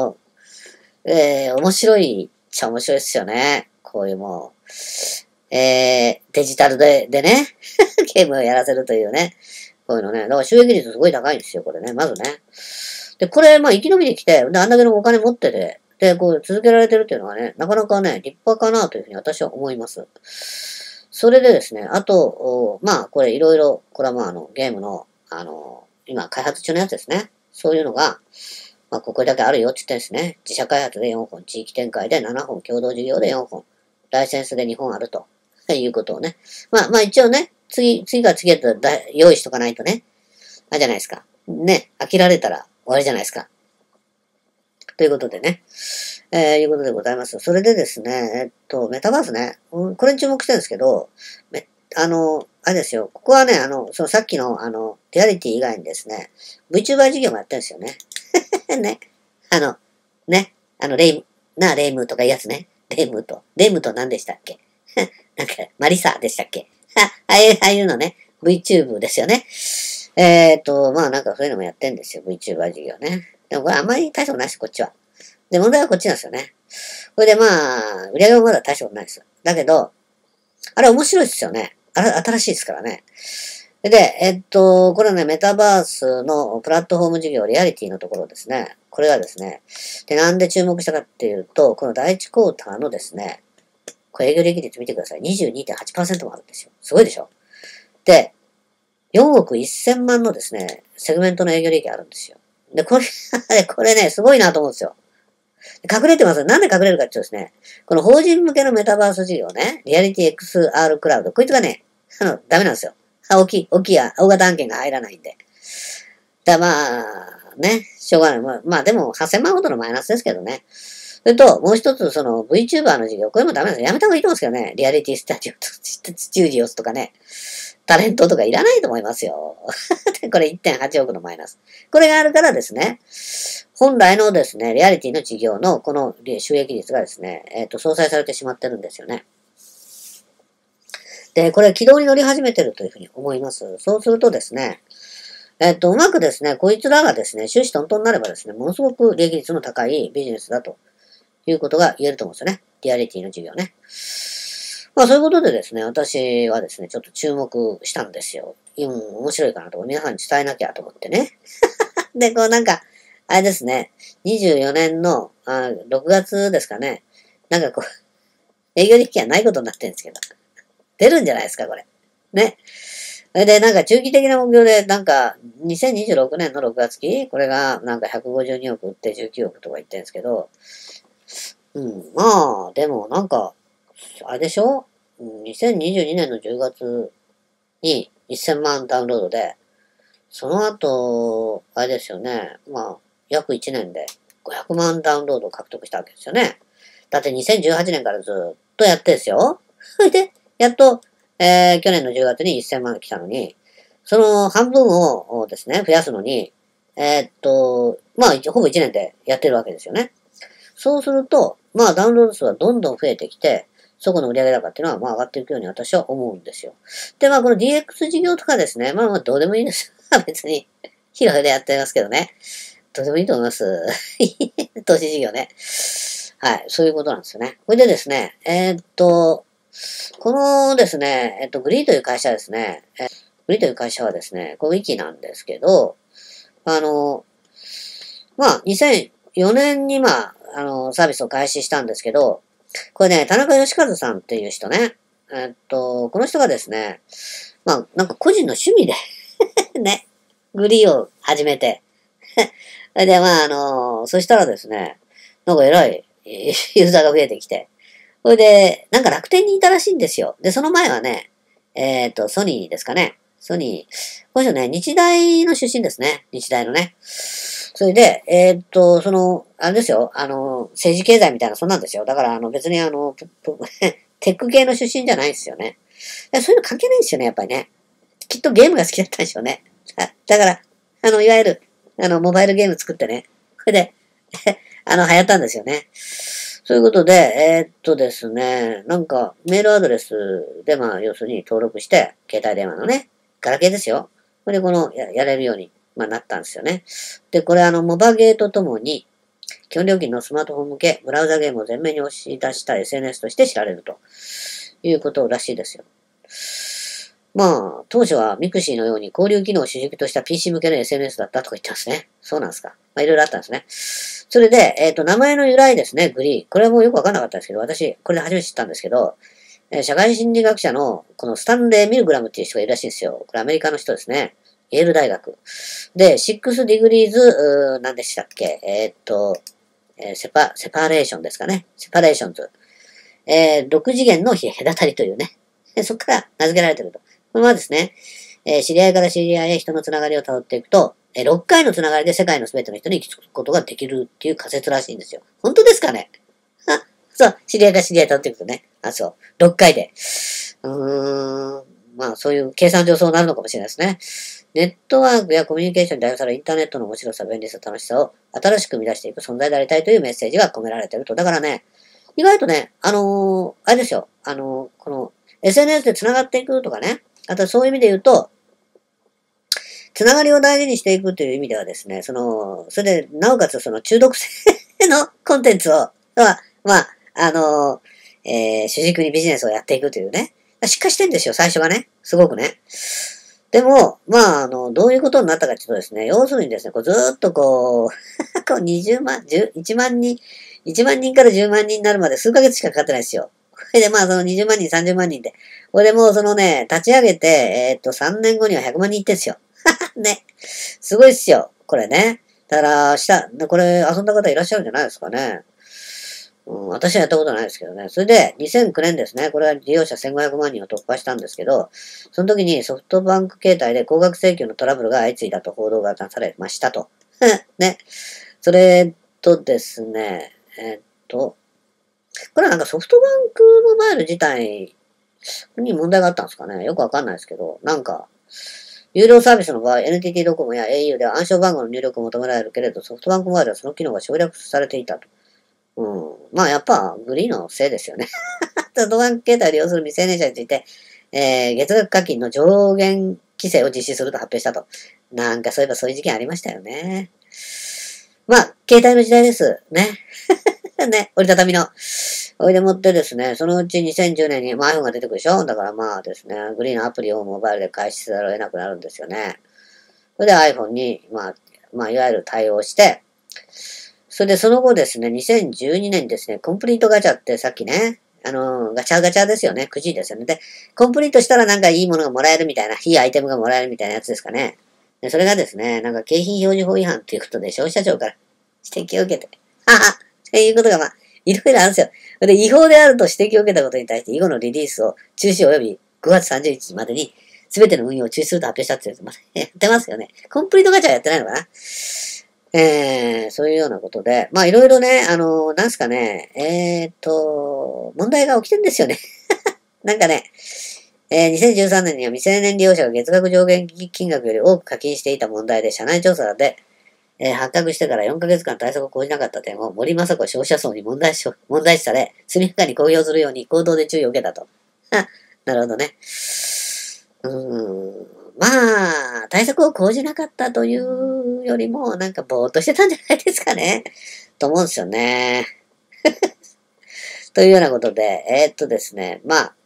面白いっちゃ面白いですよね。こういうもう、デジタルでね、ゲームをやらせるというね。こういうのね。だから収益率すごい高いんですよ、これね。まずね。で、これ、まあ、生き延びてきて、で、あんだけのお金持ってて、で、こう、続けられてるっていうのはね、なかなかね、立派かなというふうに私は思います。それでですね、あと、まあ、これいろいろ、これはまあ、ゲームの、今開発中のやつですね。そういうのが、まあ、ここだけあるよって言ってんですね。自社開発で4本、地域展開で7本、共同事業で4本、ライセンスで2本あると、いうことをね。まあ一応ね、次から次へと用意しとかないとね、あれじゃないですか。ね、飽きられたら終わりじゃないですか。ということでね。いうことでございます。それでですね、メタバースね、これに注目してるんですけど、あれですよ、ここはね、そのさっきの、リアリティ以外にですね、VTuber 事業もやってるんですよね。ね。ね。レイムとかいうやつね。レイムと何でしたっけなんか、マリサでしたっけああいうのね。VTube ですよね。まあなんかそういうのもやってんですよ。VTuber 事業ね。でもこれあんまり大したことないです、こっちは。で、問題はこっちなんですよね。これでまあ、売り上げはまだ大したことないです。だけど、あれ面白いですよね。あれ新しいですからね。で、これはね、メタバースのプラットフォーム事業、リアリティのところですね。これがですね、で、なんで注目したかっていうと、この第1クォーターのですね、これ営業利益率見てください。22.8% もあるんですよ。すごいでしょ。で、4億1000万のですね、セグメントの営業利益あるんですよ。で、これね、すごいなと思うんですよ。隠れてます。なんで隠れるかっていうとですね、この法人向けのメタバース事業ね、リアリティ XR クラウド、こいつがね、ダメなんですよ。大きい大型案件が入らないんで。まあ、ね、しょうがない。まあでも8000万ほどのマイナスですけどね。それと、もう一つ、その VTuber の事業、これもダメなんですよ。やめた方がいいと思うんですけどね。リアリティスタジオスとかね。タレントとかいらないと思いますよ。これ1.8億のマイナス。これがあるからですね、本来のですね、リアリティの事業のこの収益率がですね、相殺されてしまってるんですよね。で、これ軌道に乗り始めてるというふうに思います。そうするとですね、うまくですね、こいつらがですね、終始トントンになればですね、ものすごく利益率の高いビジネスだということが言えると思うんですよね。リアリティの事業ね。まあそういうことでですね、私はですね、ちょっと注目したんですよ。面白いかなと、皆さんに伝えなきゃと思ってね。で、こうなんか、あれですね、24年の6月ですかね、なんかこう、営業利益がないことになってるんですけど、出るんじゃないですか、これ。ね。それで、なんか中期的な目標で、なんか、2026年の6月期これが、なんか152億売って19億とか言ってるんですけど、まあ、でもなんか、あれでしょ ?2022 年の10月に1000万ダウンロードで、その後、あれですよね。まあ、約1年で500万ダウンロードを獲得したわけですよね。だって2018年からずっとやってですよ。それで、やっと、去年の10月に1000万来たのに、その半分をですね、増やすのに、まあ、ほぼ1年でやってるわけですよね。そうすると、まあ、ダウンロード数はどんどん増えてきて、そこの売上高っていうのは、まあ、上がっていくように私は思うんですよ。で、まあ、この DX 事業とかですね、まあ、どうでもいいです。別に、広いでやってますけどね。どうでもいいと思います。投資事業ね。はい、そういうことなんですよね。これでですね、このですね、グリーという会社ですね、グリーという会社はですね、このウィキなんですけど、まあ、2004年にまあ、サービスを開始したんですけど、これね、田中義和さんっていう人ね、この人がですね、まあ、なんか個人の趣味でね、グリーを始めてで、まあ、そしたらですね、なんか偉いユーザーが増えてきて、それで、なんか楽天にいたらしいんですよ。で、その前はね、ソニーですかね。ソニー。この人ね、日大の出身ですね。日大のね。それで、あれですよ。政治経済みたいな、そんなんですよ。だから、別にテック系の出身じゃないんですよね。そういうの関係ないんですよね、やっぱりね。 きっとゲームが好きだったんでしょうね。だから、いわゆる、モバイルゲーム作ってね。それで、流行ったんですよね。そういうことで、ですね、なんか、メールアドレスで、まあ、要するに登録して、携帯電話のね、ガラケーですよ。これでやれるように、まあ、なったんですよね。で、これモバゲーとともに、基本料金のスマートフォン向け、ブラウザゲームを前面に押し出した SNS として知られるということらしいですよ。まあ、当初はミクシーのように交流機能を主軸とした PC 向けの SNS だったとか言ってますね。そうなんですか。まあ、いろいろあったんですね。それで、名前の由来ですね、グリー。これはもうよくわかんなかったんですけど、私、これで初めて知ったんですけど、社会心理学者の、このスタンレー・ミルグラムっていう人がいるらしいんですよ。これアメリカの人ですね。イェール大学。で、6ディグリーズ、何でしたっけセパレーションですかね。セパレーションズ。6次元の隔たりというね。そこから名付けられていると。これはですね、知り合いから知り合いへ人のつながりを辿っていくと、6回のつながりで世界の全ての人に行き着くことができるっていう仮説らしいんですよ。本当ですかね？そう、知り合いから知り合い辿っていくとね。そう、6回で。まあそういう計算上そうなるのかもしれないですね。ネットワークやコミュニケーションに代表されるインターネットの面白さ、便利さ、楽しさを新しく生み出していく存在でありたいというメッセージが込められていると。だからね、意外とね、あれですよ。この SNS で繋がっていくとかね。あとそういう意味で言うと、つながりを大事にしていくという意味ではですね、それで、なおかつその中毒性のコンテンツを、まあ、主軸にビジネスをやっていくというね。しっかりしてんですよ、最初はね。すごくね。でも、まあ、どういうことになったかというとですね、要するにですね、ずーっとこう20万、1万人、1万人から10万人になるまで数ヶ月しかかかってないですよ。これでまあ、その20万人、30万人で。これでもう立ち上げて、3年後には100万人いってんですよ。ね。すごいっすよ。これね。だから、これ遊んだ方いらっしゃるんじゃないですかね。私はやったことないですけどね。それで、2009年ですね。これは利用者1500万人を突破したんですけど、その時にソフトバンク携帯で高額請求のトラブルが相次いだと報道がなされましたと。ね。それとですね、これはなんかソフトバンクモバイル自体に問題があったんですかね。よくわかんないですけど、なんか、有料サービスの場合、NTT ドコモや au では暗証番号の入力を求められるけれど、ソフトバンクモバイルはその機能が省略されていたと。まあやっぱグリーのせいですよね。ソフトバンク携帯を利用する未成年者について、月額課金の上限規制を実施すると発表したと。なんかそういえばそういう事件ありましたよね。まあ、携帯の時代です。ね。ね、折りたたみの。おいでもってですね、そのうち2010年に、iPhone が出てくるでしょ。だからまあですね、グリーのアプリをモバイルで開始せざるを得なくなるんですよね。それで iPhone に、いわゆる対応して、それでその後ですね、2012年にですね、コンプリートガチャってさっきね、ガチャガチャですよね。くじですよね。で、コンプリートしたらなんかいいものがもらえるみたいな、いいアイテムがもらえるみたいなやつですかね。で、それがですね、なんか景品表示法違反ということで消費者庁から指摘を受けて、はは、ということがいろいろあるんですよ。で、違法であると指摘を受けたことに対して、以後のリリースを中止及び5月30日までに、すべての運用を中止すると発表したってまたやってますよね。コンプリートガチャはやってないのかな。そういうようなことで、いろいろね、なんすかね、問題が起きてるんですよね。なんかね、2013年には未成年利用者が月額上限金額より多く課金していた問題で、社内調査で、発覚してから4ヶ月間対策を講じなかった点を森雅子消費者層に問題視され、速やかに公表するように行動で注意を受けたと。なるほどね。対策を講じなかったというよりも、なんかぼーっとしてたんじゃないですかね。と思うんですよね。というようなことで、ですね、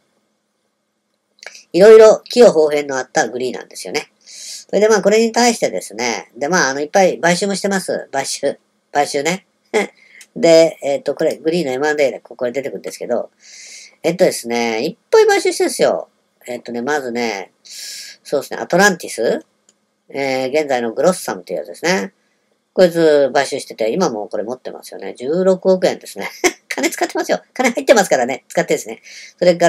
いろいろ器用方変のあったグリーなんですよね。それでこれに対してですね、でいっぱい買収もしてます。買収ね。で、これ、グリーの M&A でここで出てくるんですけど、ですね、いっぱい買収してるんですよ。まずね、そうですね、アトランティス、現在のグロッサムっていうやつですね。こいつ買収してて、今もこれ持ってますよね。16億円ですね。金使ってますよ。金入ってますからね。使ってですね。それから、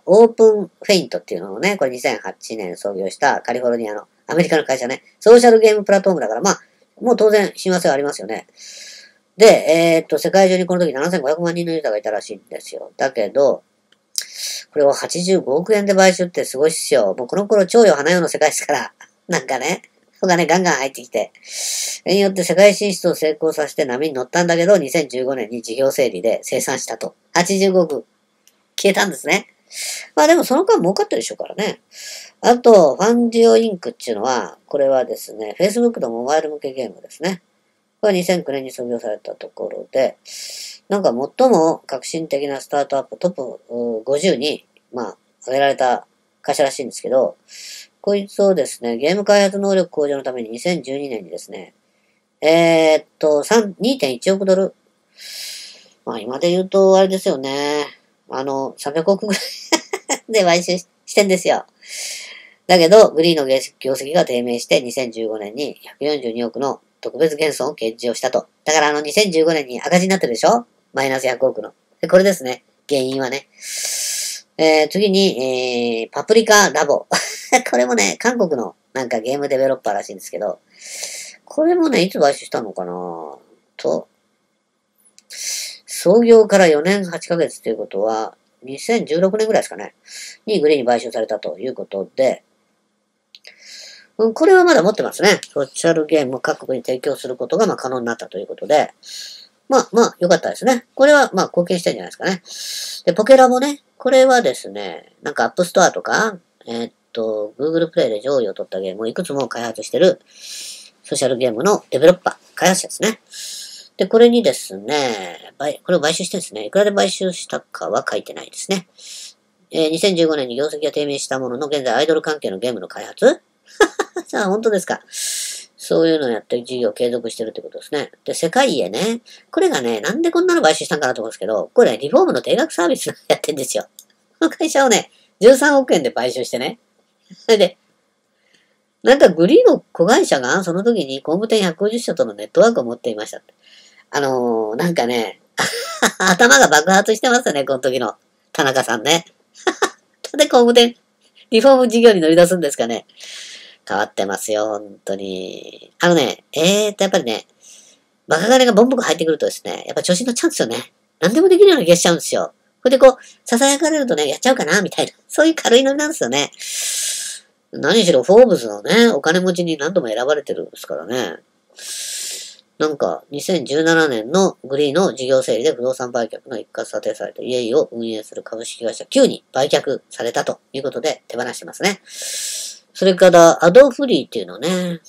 オープンフェイントっていうのをね、これ2008年創業したカリフォルニアのアメリカの会社ね。ソーシャルゲームプラットフォームだから、もう当然親和性はありますよね。で、世界中にこの時7500万人のユーザーがいたらしいんですよ。だけど、 これを85億円で買収ってすごいっすよ。もうこの頃超よ花よの世界ですから。なんかね、お金ガンガン入ってきて。それによって世界進出を成功させて波に乗ったんだけど、2015年に事業整理で清算したと。85億消えたんですね。まあでもその間儲かってるでしょうからね。あと、ファンジオインクっていうのは、これはですね、Facebook のモバイル向けゲームですね。これは2009年に創業されたところで、なんか最も革新的なスタートアップトップ50に、まあ、挙げられた会社らしいんですけど、こいつをですね、ゲーム開発能力向上のために2012年にですね、2.1 億ドル。まあ今で言うと、あれですよね。300億ぐらいで買収してんですよ。だけど、グリーの業績が低迷して2015年に142億の特別減損を計上したと。だから2015年に赤字になってるでしょ？マイナス100億の。で、これですね。原因はね。次に、パプリカラボ。これもね、韓国のなんかゲームデベロッパーらしいんですけど、これもね、いつ買収したのかなと、創業から4年8ヶ月ということは、2016年ぐらいですかね。にグリーに買収されたということで、これはまだ持ってますね。ソーシャルゲームを各国に提供することが可能になったということで、まあ、良かったですね。これは貢献してるんじゃないですかね。で、ポケラボね。これはですね、なんかアップストアとか、Google プレイで上位を取ったゲームをいくつも開発してるソーシャルゲームのデベロッパー、開発者ですね。で、これにですね、これを買収してるんですね。いくらで買収したかは書いてないですね。2015年に業績が低迷したものの、現在アイドル関係のゲームの開発さあ、本当ですか。そういうのをやって事業を継続してるってことですね。で、世界へね、これがね、なんでこんなの買収したんかなと思うんですけど、これね、リフォームの定額サービスやってんですよ。この会社をね、13億円で買収してね。それで、なんかグリーの子会社がその時に工務店150社とのネットワークを持っていましたって。なんかね、頭が爆発してますよね、この時の田中さんね。なんで工務店、リフォーム事業に乗り出すんですかね。変わってますよ、本当に。やっぱりね、バカ金がボンボコ入ってくるとですね、やっぱ調子に乗っちゃうんですよね。何でもできるような気がしちゃうんですよ。これで囁かれるとね、やっちゃうかな、みたいな。そういう軽いノリなんですよね。何しろ、フォーブズのね、お金持ちに何度も選ばれてるんですからね。なんか、2017年のグリーの事業整理で不動産売却の一括査定された家々を運営する株式会社9に売却されたということで手放してますね。それから、アドフリーっていうのね。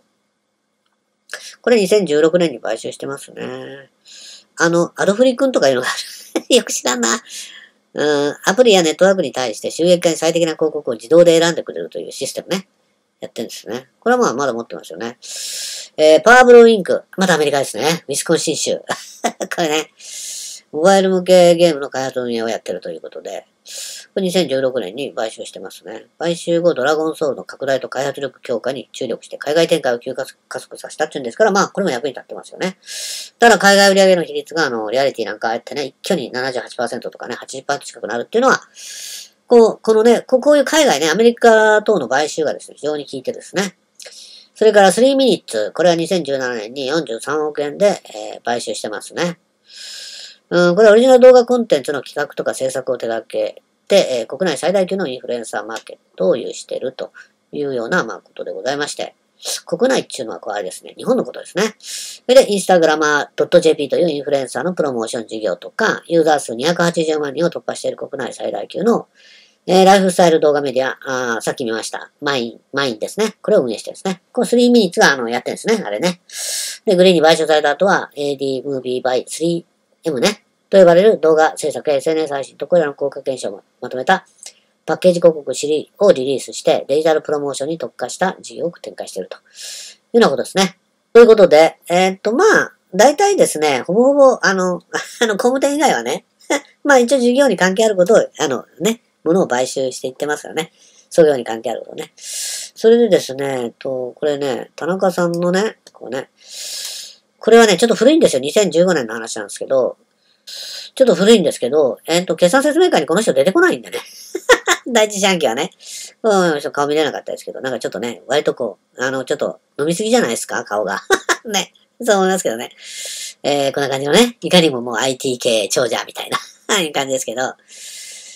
これ2016年に買収してますね。アドフリーくんとかいうのがある。よく知らんな。アプリやネットワークに対して収益化に最適な広告を自動で選んでくれるというシステムね。やってるんですね。これはまだ持ってますよね。パワーブルーインク。またアメリカですね。ウィスコンシン州。これね、モバイル向けゲームの開発運営をやってるということで、これ2016年に買収してますね。買収後、ドラゴンソウルの拡大と開発力強化に注力して海外展開を急加速させたっていうんですから、これも役に立ってますよね。ただ、海外売上の比率が、リアリティなんかあってね、一挙に 78% とかね、80%近くなるっていうのは、こういう海外ね、アメリカ等の買収がですね、非常に効いてですね。それから3ミニッツ、これは2017年に43億円で、買収してますね。これはオリジナル動画コンテンツの企画とか制作を手掛けて、国内最大級のインフルエンサーマーケットを有しているというような、ことでございまして、国内っていうのはあれですね、日本のことですね。それで、インスタグラマー .jp というインフルエンサーのプロモーション事業とか、ユーザー数280万人を突破している国内最大級のライフスタイル動画メディア、さっき見ました。マインですね。これを運営してるんですね。この3ミニッツがやってるんですね。あれね。で、グリーンに買収された後は AD Movie by 3M ね。と呼ばれる動画制作や SNS 配信とこれらの効果検証をまとめたパッケージ広告をリリースしてデジタルプロモーションに特化した事業を展開しているというようなことですね。ということで、大体ですね、ほぼほぼ、工務店以外はね、一応事業に関係あることを、物を買収していってますよね。創業に関係あることね。それでですね、これね、田中さんのね、これはね、ちょっと古いんですよ。2015年の話なんですけど、ちょっと古いんですけど、決算説明会にこの人出てこないんでね。第一四半期はね。顔見れなかったですけど、なんかちょっとね、割とちょっと飲みすぎじゃないですか、顔が。ね。そう思いますけどね。こんな感じのね、いかにももう IT 系長者みたいな感じですけど、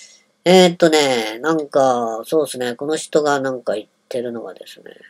なんか、そうですね。この人がなんか言ってるのがですね。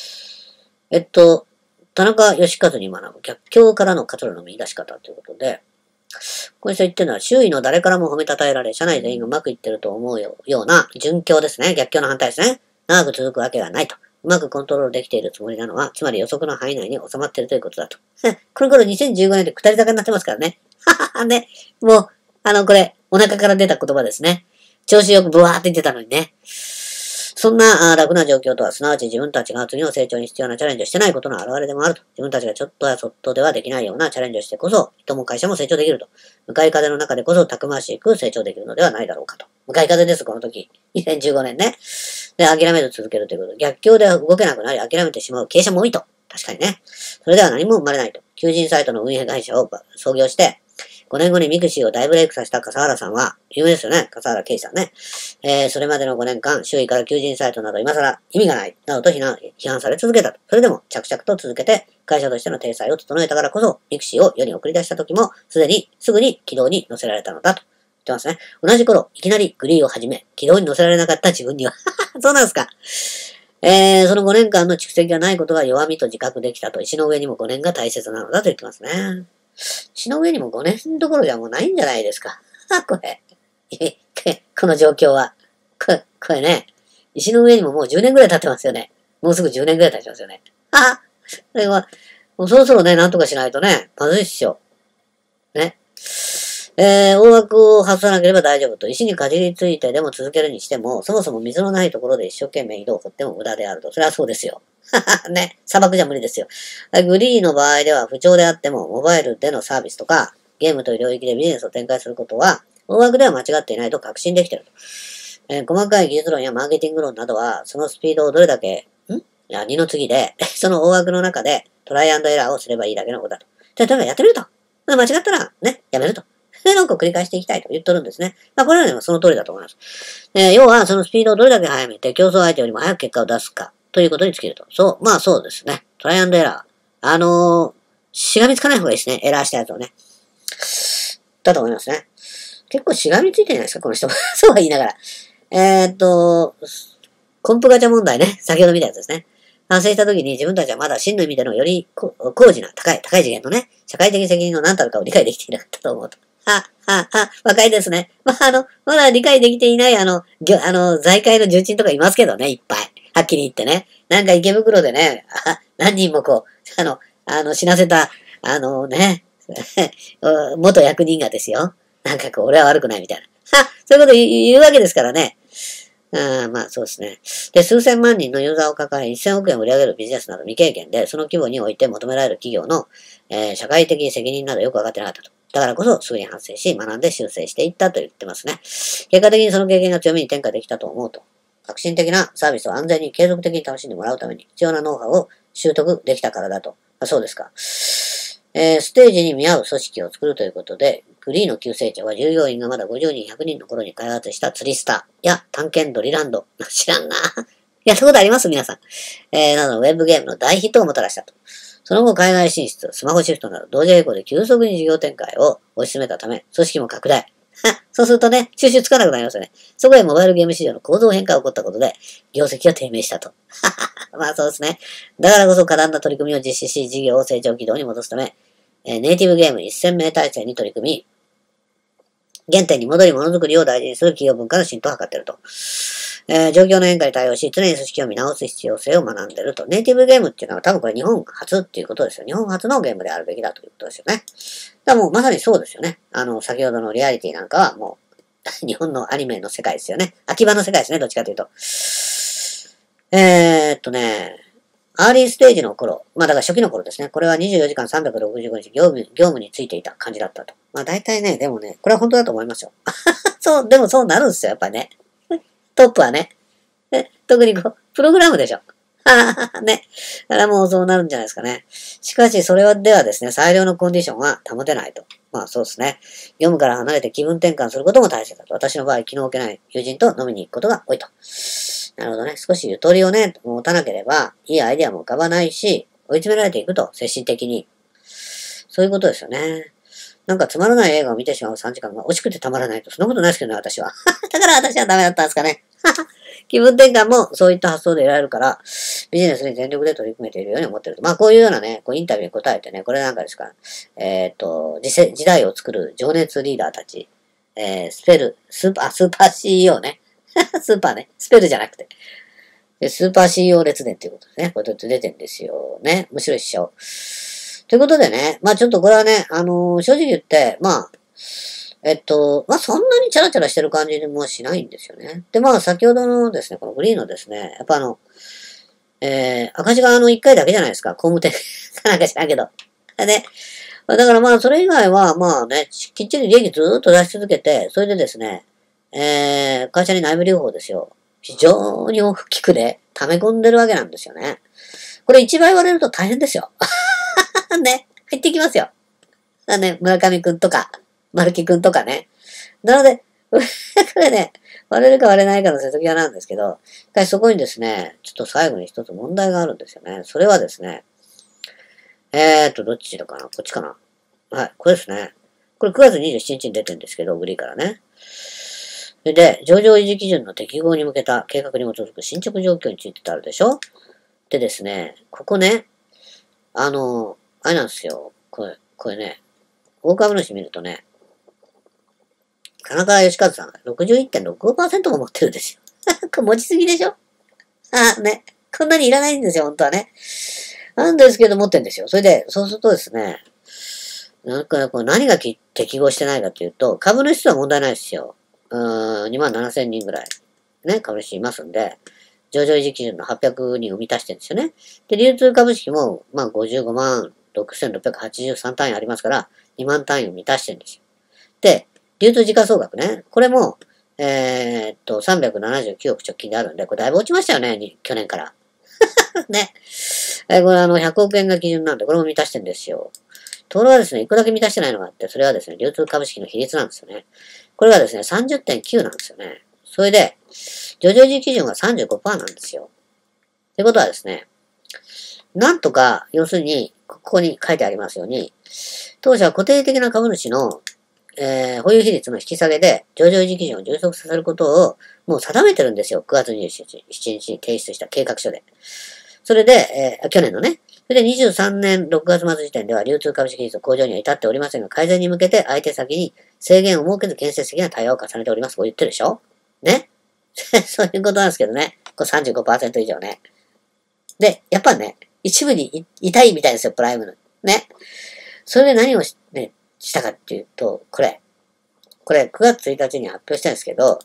田中義和に学ぶ逆境からの活路の見出し方ということで、この人言ってるのは、周囲の誰からも褒めたたえられ、社内全員がうまくいってると思うような順境ですね。逆境の反対ですね。長く続くわけがないと。うまくコントロールできているつもりなのは、つまり予測の範囲内に収まっているということだと。この頃2015年で下り坂になってますからね。はははね。もう、これ、お腹から出た言葉ですね。調子よくブワーって言ってたのにね。そんな楽な状況とは、すなわち自分たちが次の成長に必要なチャレンジをしてないことの表れでもあると。自分たちがちょっとやそっとではできないようなチャレンジをしてこそ、人も会社も成長できると。向かい風の中でこそたくましく成長できるのではないだろうかと。向かい風です、この時。2015年ね。で、諦めず続けるということ。逆境では動けなくなり諦めてしまう経営者も多いと。確かにね。それでは何も生まれないと。求人サイトの運営会社を創業して、5年後にミクシーを大ブレイクさせた笠原さんは、有名ですよね。笠原圭さんね。それまでの5年間、周囲から求人サイトなど今更意味がない、などと批判され続けたと。それでも着々と続けて、会社としての体裁を整えたからこそ、ミクシーを世に送り出した時も、すぐに軌道に乗せられたのだと。言ってますね。同じ頃、いきなりグリーを始め、軌道に乗せられなかった自分にはそうなんですか。その5年間の蓄積がないことが弱みと自覚できたと、石の上にも5年が大切なのだと言ってますね。石の上にも5年どころじゃもうないんじゃないですか。これ。この状況は。これね。石の上にももう10年ぐらい経ってますよね。もうすぐ10年ぐらい経ちますよね。それは、もうそろそろね、なんとかしないとね、まずいっしょ。ね。大枠を外さなければ大丈夫と。石にかじりついてでも続けるにしても、そもそも水のないところで一生懸命井戸を掘っても無駄であると。それはそうですよ。ね。砂漠じゃ無理ですよ。グリーの場合では不調であっても、モバイルでのサービスとか、ゲームという領域でビジネスを展開することは、大枠では間違っていないと確信できていると。細かい技術論やマーケティング論などは、そのスピードをどれだけ、二の次で、その大枠の中でトライアンドエラーをすればいいだけのことだと。例えばやってみると。間違ったら、ね、やめると。なんか繰り返していきたいと言っとるんですね。これはね、その通りだと思います。要は、そのスピードをどれだけ速めて、競争相手よりも早く結果を出すか、ということに尽きると。そうですね。トライアンドエラー。しがみつかない方がいいですね。エラーしたやつをね。だと思いますね。結構しがみついてるじゃないですか、この人も。そうは言いながら。コンプガチャ問題ね。先ほど見たやつですね。反省したときに自分たちはまだ真の意味でのより高次な高い次元のね、社会的責任の何たるかを理解できていなかったと思うと。若いですね。まだ理解できていない、財界の重鎮とかいますけどね、いっぱい。はっきり言ってね。なんか池袋でね、何人も死なせた、元役人がですよ。なんか俺は悪くないみたいな。そういうこと言うわけですからね。そうですね。で、数千万人のユーザーを抱え1000億円を売り上げるビジネスなど未経験で、その規模において求められる企業の、社会的責任などよくわかってなかったと。だからこそすぐに反省し、学んで修正していったと言ってますね。結果的にその経験が強みに転化できたと思うと。革新的なサービスを安全に継続的に楽しんでもらうために必要なノウハウを習得できたからだと。そうですか。ステージに見合う組織を作るということで、グリーの急成長は従業員がまだ50人、100人の頃に開発した釣りスターや探検ドリランド。知らんな。やったことあります皆さん。などのウェブゲームの大ヒットをもたらしたと。その後、海外進出、スマホシフトなど同時並行で急速に事業展開を推し進めたため、組織も拡大。そうするとね、収集つかなくなりますよね。そこへモバイルゲーム市場の構造変化が起こったことで、業績が低迷したと。そうですね。だからこそ過断な取り組みを実施し、事業を成長軌道に戻すため、ネイティブゲーム1000名体制に取り組み、原点に戻りものづくりを大事にする企業文化の浸透を図っていると。状況の変化に対応し、常に組織を見直す必要性を学んでいると。ネイティブゲームっていうのは多分これ日本初っていうことですよ。日本初のゲームであるべきだということですよね。だからもうまさにそうですよね。先ほどのリアリティなんかはもう、日本のアニメの世界ですよね。秋葉の世界ですね、どっちかというと。アーリーステージの頃、だから初期の頃ですね。これは24時間365日業務についていた感じだったと。大体ね、でもね、これは本当だと思いますよ。でもそうなるんですよ、やっぱりね。トップはね。特にプログラムでしょ。ね。だからもうそうなるんじゃないですかね。しかし、それではですね、最良のコンディションは保てないと。そうですね。業務から離れて気分転換することも大切だと。私の場合、気の置けない友人と飲みに行くことが多いと。なるほどね。少しゆとりをね、持たなければ、いいアイデアも浮かばないし、追い詰められていくと、精神的に。そういうことですよね。 なんかつまらない映画を見てしまう3時間が惜しくてたまらないと。そんなことないですけどね、私は。だから私はダメだったんですかね。気分転換もそういった発想で得られるから、ビジネスに全力で取り組めているように思っていると。まあこういうようなね、こうインタビューに答えてね、これなんかですか、時代を作る情熱リーダーたち、スーパー CEO ね。スーパーね。スペルじゃなくて。でスーパー CEO 列伝っていうことでね、これ出てんですよね。面白いっしょ。ということでね、まあちょっとこれはね、正直言って、まあ、まあそんなにチャラチャラしてる感じもしないんですよね。で、まあ先ほどのですね、このグリーンのですね、やっぱ赤字が1回だけじゃないですか。工務店かなんか知らんけど。で、だからまあそれ以外はまあね、きっちり利益ずーっと出し続けて、それでですね、会社に内部留保ですよ。非常に大きくで溜め込んでるわけなんですよね。これ一倍割れると大変ですよ。ね、入ってきますよ。ね、村上くんとか、丸木くんとかね。なので、これね、割れるか割れないかの瀬戸際なんですけど、そこにですね、ちょっと最後に一つ問題があるんですよね。それはですね、どっちだかなこっちかなはい、これですね。これ9月27日に出てるんですけど、グリーからね。それで、上場維持基準の適合に向けた計画に基づく進捗状況についてってあるでしょでですね、ここね、あれなんですよ。これね、大株主見るとね、田中義和さんが 61.65% も持ってるんですよ。これ持ちすぎでしょね。こんなにいらないんですよ、本当はね。なんですけど持ってるんですよ。それで、そうするとですね、なんかこれ何が適合してないかというと、株主数は問題ないですよ。27,000人ぐらい、ね、株主いますんで、上場維持基準の800人を満たしてるんですよね。で、流通株式も、まあ、55万6,683単位ありますから、2万単位を満たしてるんですよ。で、流通時価総額ね。これも、379億直近であるんで、これだいぶ落ちましたよね、去年から。ね。これ100億円が基準なんで、これも満たしてるんですよ。ところがですね、いくだけ満たしてないのがあって、それはですね、流通株式の比率なんですよね。これがですね、30.9 なんですよね。それで、上場時基準が 35% なんですよ。ということはですね、なんとか、要するに、ここに書いてありますように、当社は固定的な株主の、保有比率の引き下げで、上場維持基準を充足させることを、もう定めてるんですよ。9月27日に提出した計画書で。それで、去年のね。それで23年6月末時点では流通株式比率向上には至っておりませんが、改善に向けて相手先に制限を設けず建設的な対応を重ねております。こう言ってるでしょねそういうことなんですけどね。これ 35% 以上ね。で、やっぱね、一部に痛いみたいですよ、プライムの。ね。それで何をしたかっていうと、これ9月1日に発表したんですけど、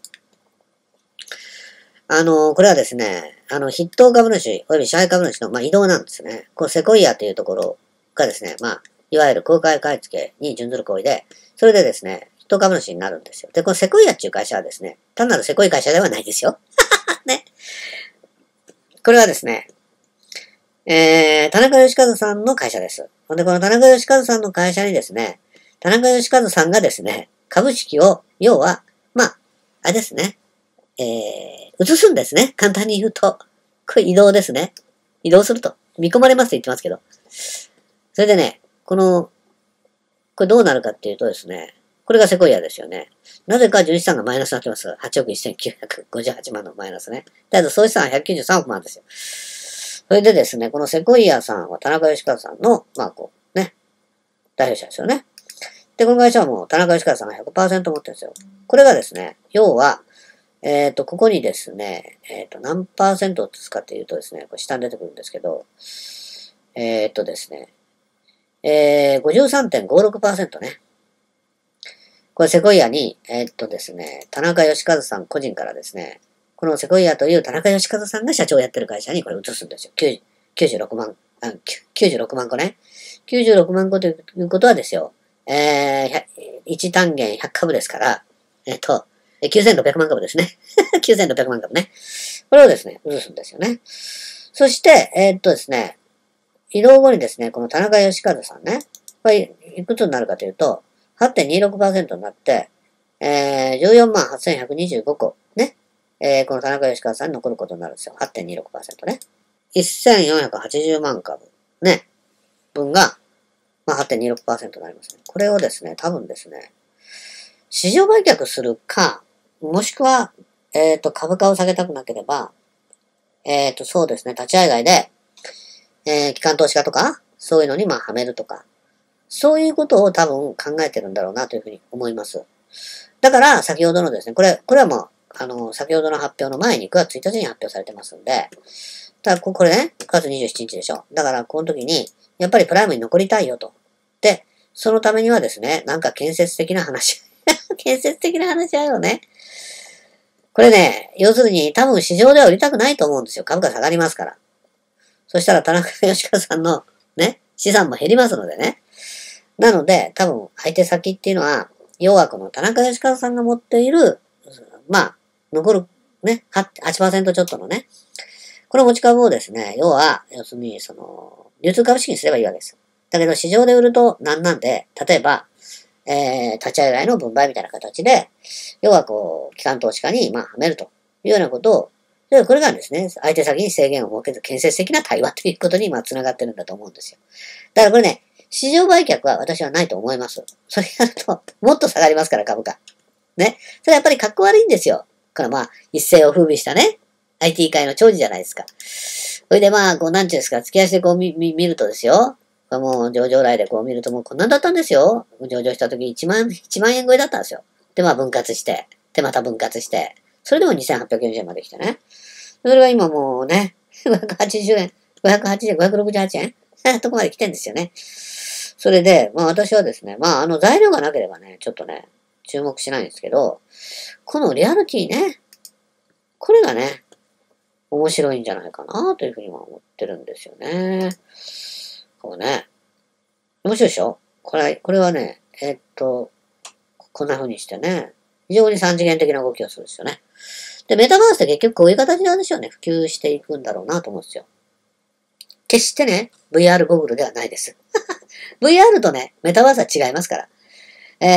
これはですね、筆頭株主、および支配株主の、まあ、移動なんですね。このセコイアというところがですね、まあ、いわゆる公開買い付けに準ずる行為で、それでですね、筆頭株主になるんですよ。で、このセコイアっていう会社はですね、単なるセコイ会社ではないですよ。ね。これはですね、田中義和さんの会社です。で、この田中義和さんの会社にですね、田中義和さんがですね、株式を、要は、まあ、あれですね、移すんですね。簡単に言うと。これ移動ですね。移動すると。見込まれますって言ってますけど。それでね、これどうなるかっていうとですね、これがセコイアですよね。なぜか純資産がマイナスになってます。8億1958万のマイナスね。だけど総資産は193億万ですよ。それでですね、このセコイアさんは田中義和さんの、まあこう、ね、代表者ですよね。で、この会社はもう田中義和さんが 100% 持ってるんですよ。これがですね、要は、ここにですね、何パーセントを使って言うとですね、これ下に出てくるんですけど、ですね、53.56% ね。これセコイアに、ですね、田中義和さん個人からですね、このセコイアという田中義和さんが社長をやってる会社にこれ移すんですよ。96万、96万個ね。96万個ということはですよ、1単元100株ですから、9600万株ですね。9600万株ね。これをですね、移すんですよね。そして、ですね、移動後にですね、この田中義和さんね、これいくつになるかというと、8.26% になって、14万8125個ね、この田中義和さんに残ることになるんですよ。8.26% ね。1480万株ね、分が、 まあ、8.26% になりますね。これをですね、多分ですね、市場売却するか、もしくは、株価を下げたくなければ、そうですね、立ち上がりで、機関投資家とか、そういうのにまあはめるとか、そういうことを多分考えてるんだろうなというふうに思います。だから、先ほどのですね、これはもう、先ほどの発表の前に9月1日に発表されてますんで、これね、9月27日でしょ。だから、この時に、やっぱりプライムに残りたいよと。で、そのためにはですね、なんか建設的な話。建設的な話だよね。これね、要するに多分市場では売りたくないと思うんですよ。株価下がりますから。そしたら田中義和さんのね、資産も減りますのでね。なので、多分相手先っていうのは、要はこの田中義和さんが持っている、まあ、残るね、8% ちょっとのね、この持ち株をですね、要するに、流通株式にすればいいわけですよ。だけど、市場で売るとなんで、例えば、立ち上がりの分配みたいな形で、要は機関投資家に、はめるというようなことを、これがですね、相手先に制限を設けず建設的な対話ということに、繋がってるんだと思うんですよ。だからこれね、市場売却は私はないと思います。それやると、もっと下がりますから、株価。ね。それはやっぱり格好悪いんですよ。これ一世を風靡したね、IT 界の長寿じゃないですか。それでなんていうんですか、付き足で見るとですよ。もう上場来で見るともうこんなんだったんですよ。上場した時1万円超えだったんですよ。で、分割して、で、また分割して、それでも2840円まで来てね。それが今もうね、580円、580円、568円とこまで来てんですよね。それで、私はですね、材料がなければね、ちょっとね、注目しないんですけど、このリアリティね、これがね、面白いんじゃないかなというふうには思ってるんですよね。こうね。面白いでしょこれはね、こんな風にしてね、非常に三次元的な動きをするんですよね。で、メタバースって結局こういう形なんでしょうね。普及していくんだろうなと思うんですよ。決してね、VR ゴーグルではないです。VR とね、メタバースは違いますから。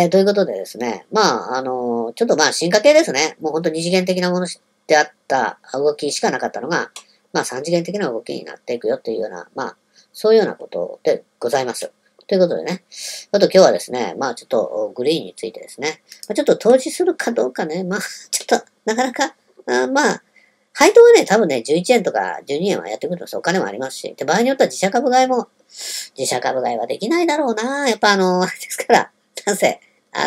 ということでですね、ちょっと進化系ですね。もうほんと二次元的なものであった動きしかなかったのが、三次元的な動きになっていくよっていうような、そういうようなことでございます。ということでね、あと今日はですね、ちょっとグリーンについてですね、ちょっと投資するかどうかね、ちょっとなかなか、配当はね、多分ね、11円とか12円はやってくるんです。お金もありますし。で、場合によっては自社株買いはできないだろうな。やっぱあれですから、なんせ、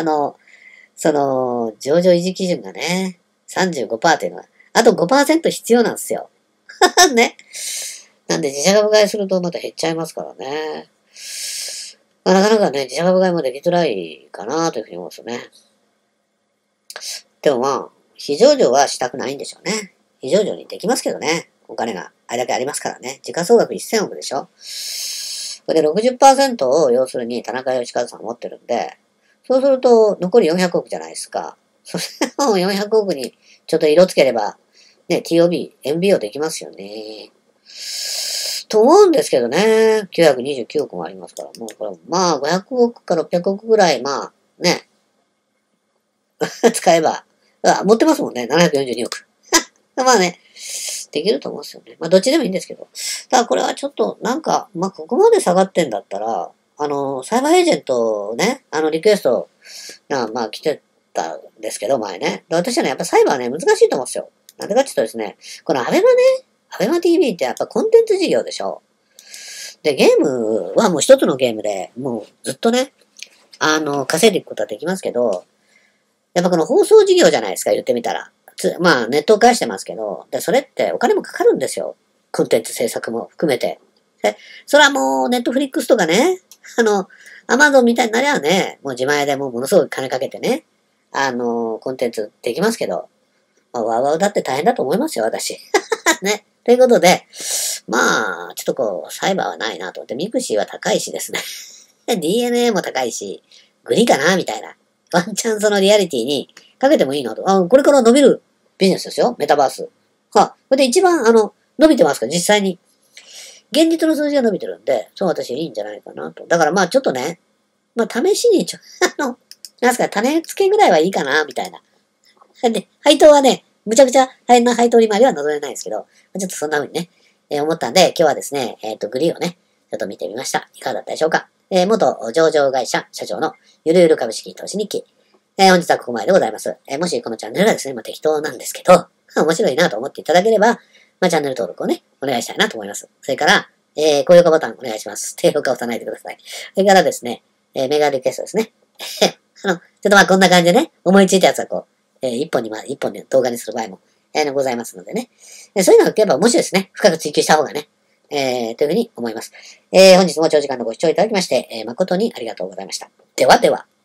上場維持基準がね、35%っていうのは、あと5%必要なんですよ。ね。なんで自社株買いするとまた減っちゃいますからね。なかなかね、自社株買いもできづらいかなというふうに思うんですよね。でも非上場はしたくないんでしょうね。非上場にできますけどね。お金があれだけありますからね。時価総額1000億でしょ。これで 60% を要するに田中義和さん持ってるんで、そうすると残り400億じゃないですか。それを400億にちょっと色つければ、ね、TOB、MBO できますよね。と思うんですけどね。929億もありますから、もうこれ、500億か600億ぐらい、ね、使えば、持ってますもんね。742億。ね、できると思うんですよね。どっちでもいいんですけど。ただこれはちょっと、ここまで下がってんだったら、サイバーエージェントね、リクエストが、来てたんですけど、前ね。で私はね、やっぱサイバーね、難しいと思うんですよ。なんでかって言うとですね、このアベマ TV ってやっぱコンテンツ事業でしょ。で、ゲームはもう一つのゲームで、もうずっとね、稼いでいくことはできますけど、やっぱこの放送事業じゃないですか、言ってみたら。ネットを返してますけど、で、それってお金もかかるんですよ。コンテンツ制作も含めて。で、それはもう、ネットフリックスとかね、アマゾンみたいになりゃね、もう自前でもうものすごい金かけてね、コンテンツできますけど、ワウワウだって大変だと思いますよ、私。ね。ということで、ちょっとサイバーはないなと思って、ミクシーは高いしですね。DNA も高いし、グリかなみたいな。ワンチャンそのリアリティにかけてもいいなと。これから伸びるビジネスですよ、メタバース。これで一番、伸びてますから、実際に。現実の数字が伸びてるんで、そう私いいんじゃないかなと。だからちょっとね、試しになんすか、種付けぐらいはいいかな、みたいな。で、配当はね、むちゃくちゃ大変な配当利回りは望めないですけど、ちょっとそんな風にね、思ったんで、今日はですね、グリーをね、ちょっと見てみました。いかがだったでしょうか。 元上場会社社長のゆるゆる株式投資日記。本日はここまででございます。もしこのチャンネルがですね、適当なんですけど、面白いなと思っていただければ、チャンネル登録をね、お願いしたいなと思います。それから、高評価ボタンお願いします。低評価を押さないでください。それからですね、メガリクエストですね。ちょっとこんな感じでね、思いついたやつは一本で動画にする場合も、ございますのでね。そういうのがやっぱ面白いですね。深く追求した方がね。というふうに思います。本日も長時間のご視聴いただきまして、誠にありがとうございました。ではでは。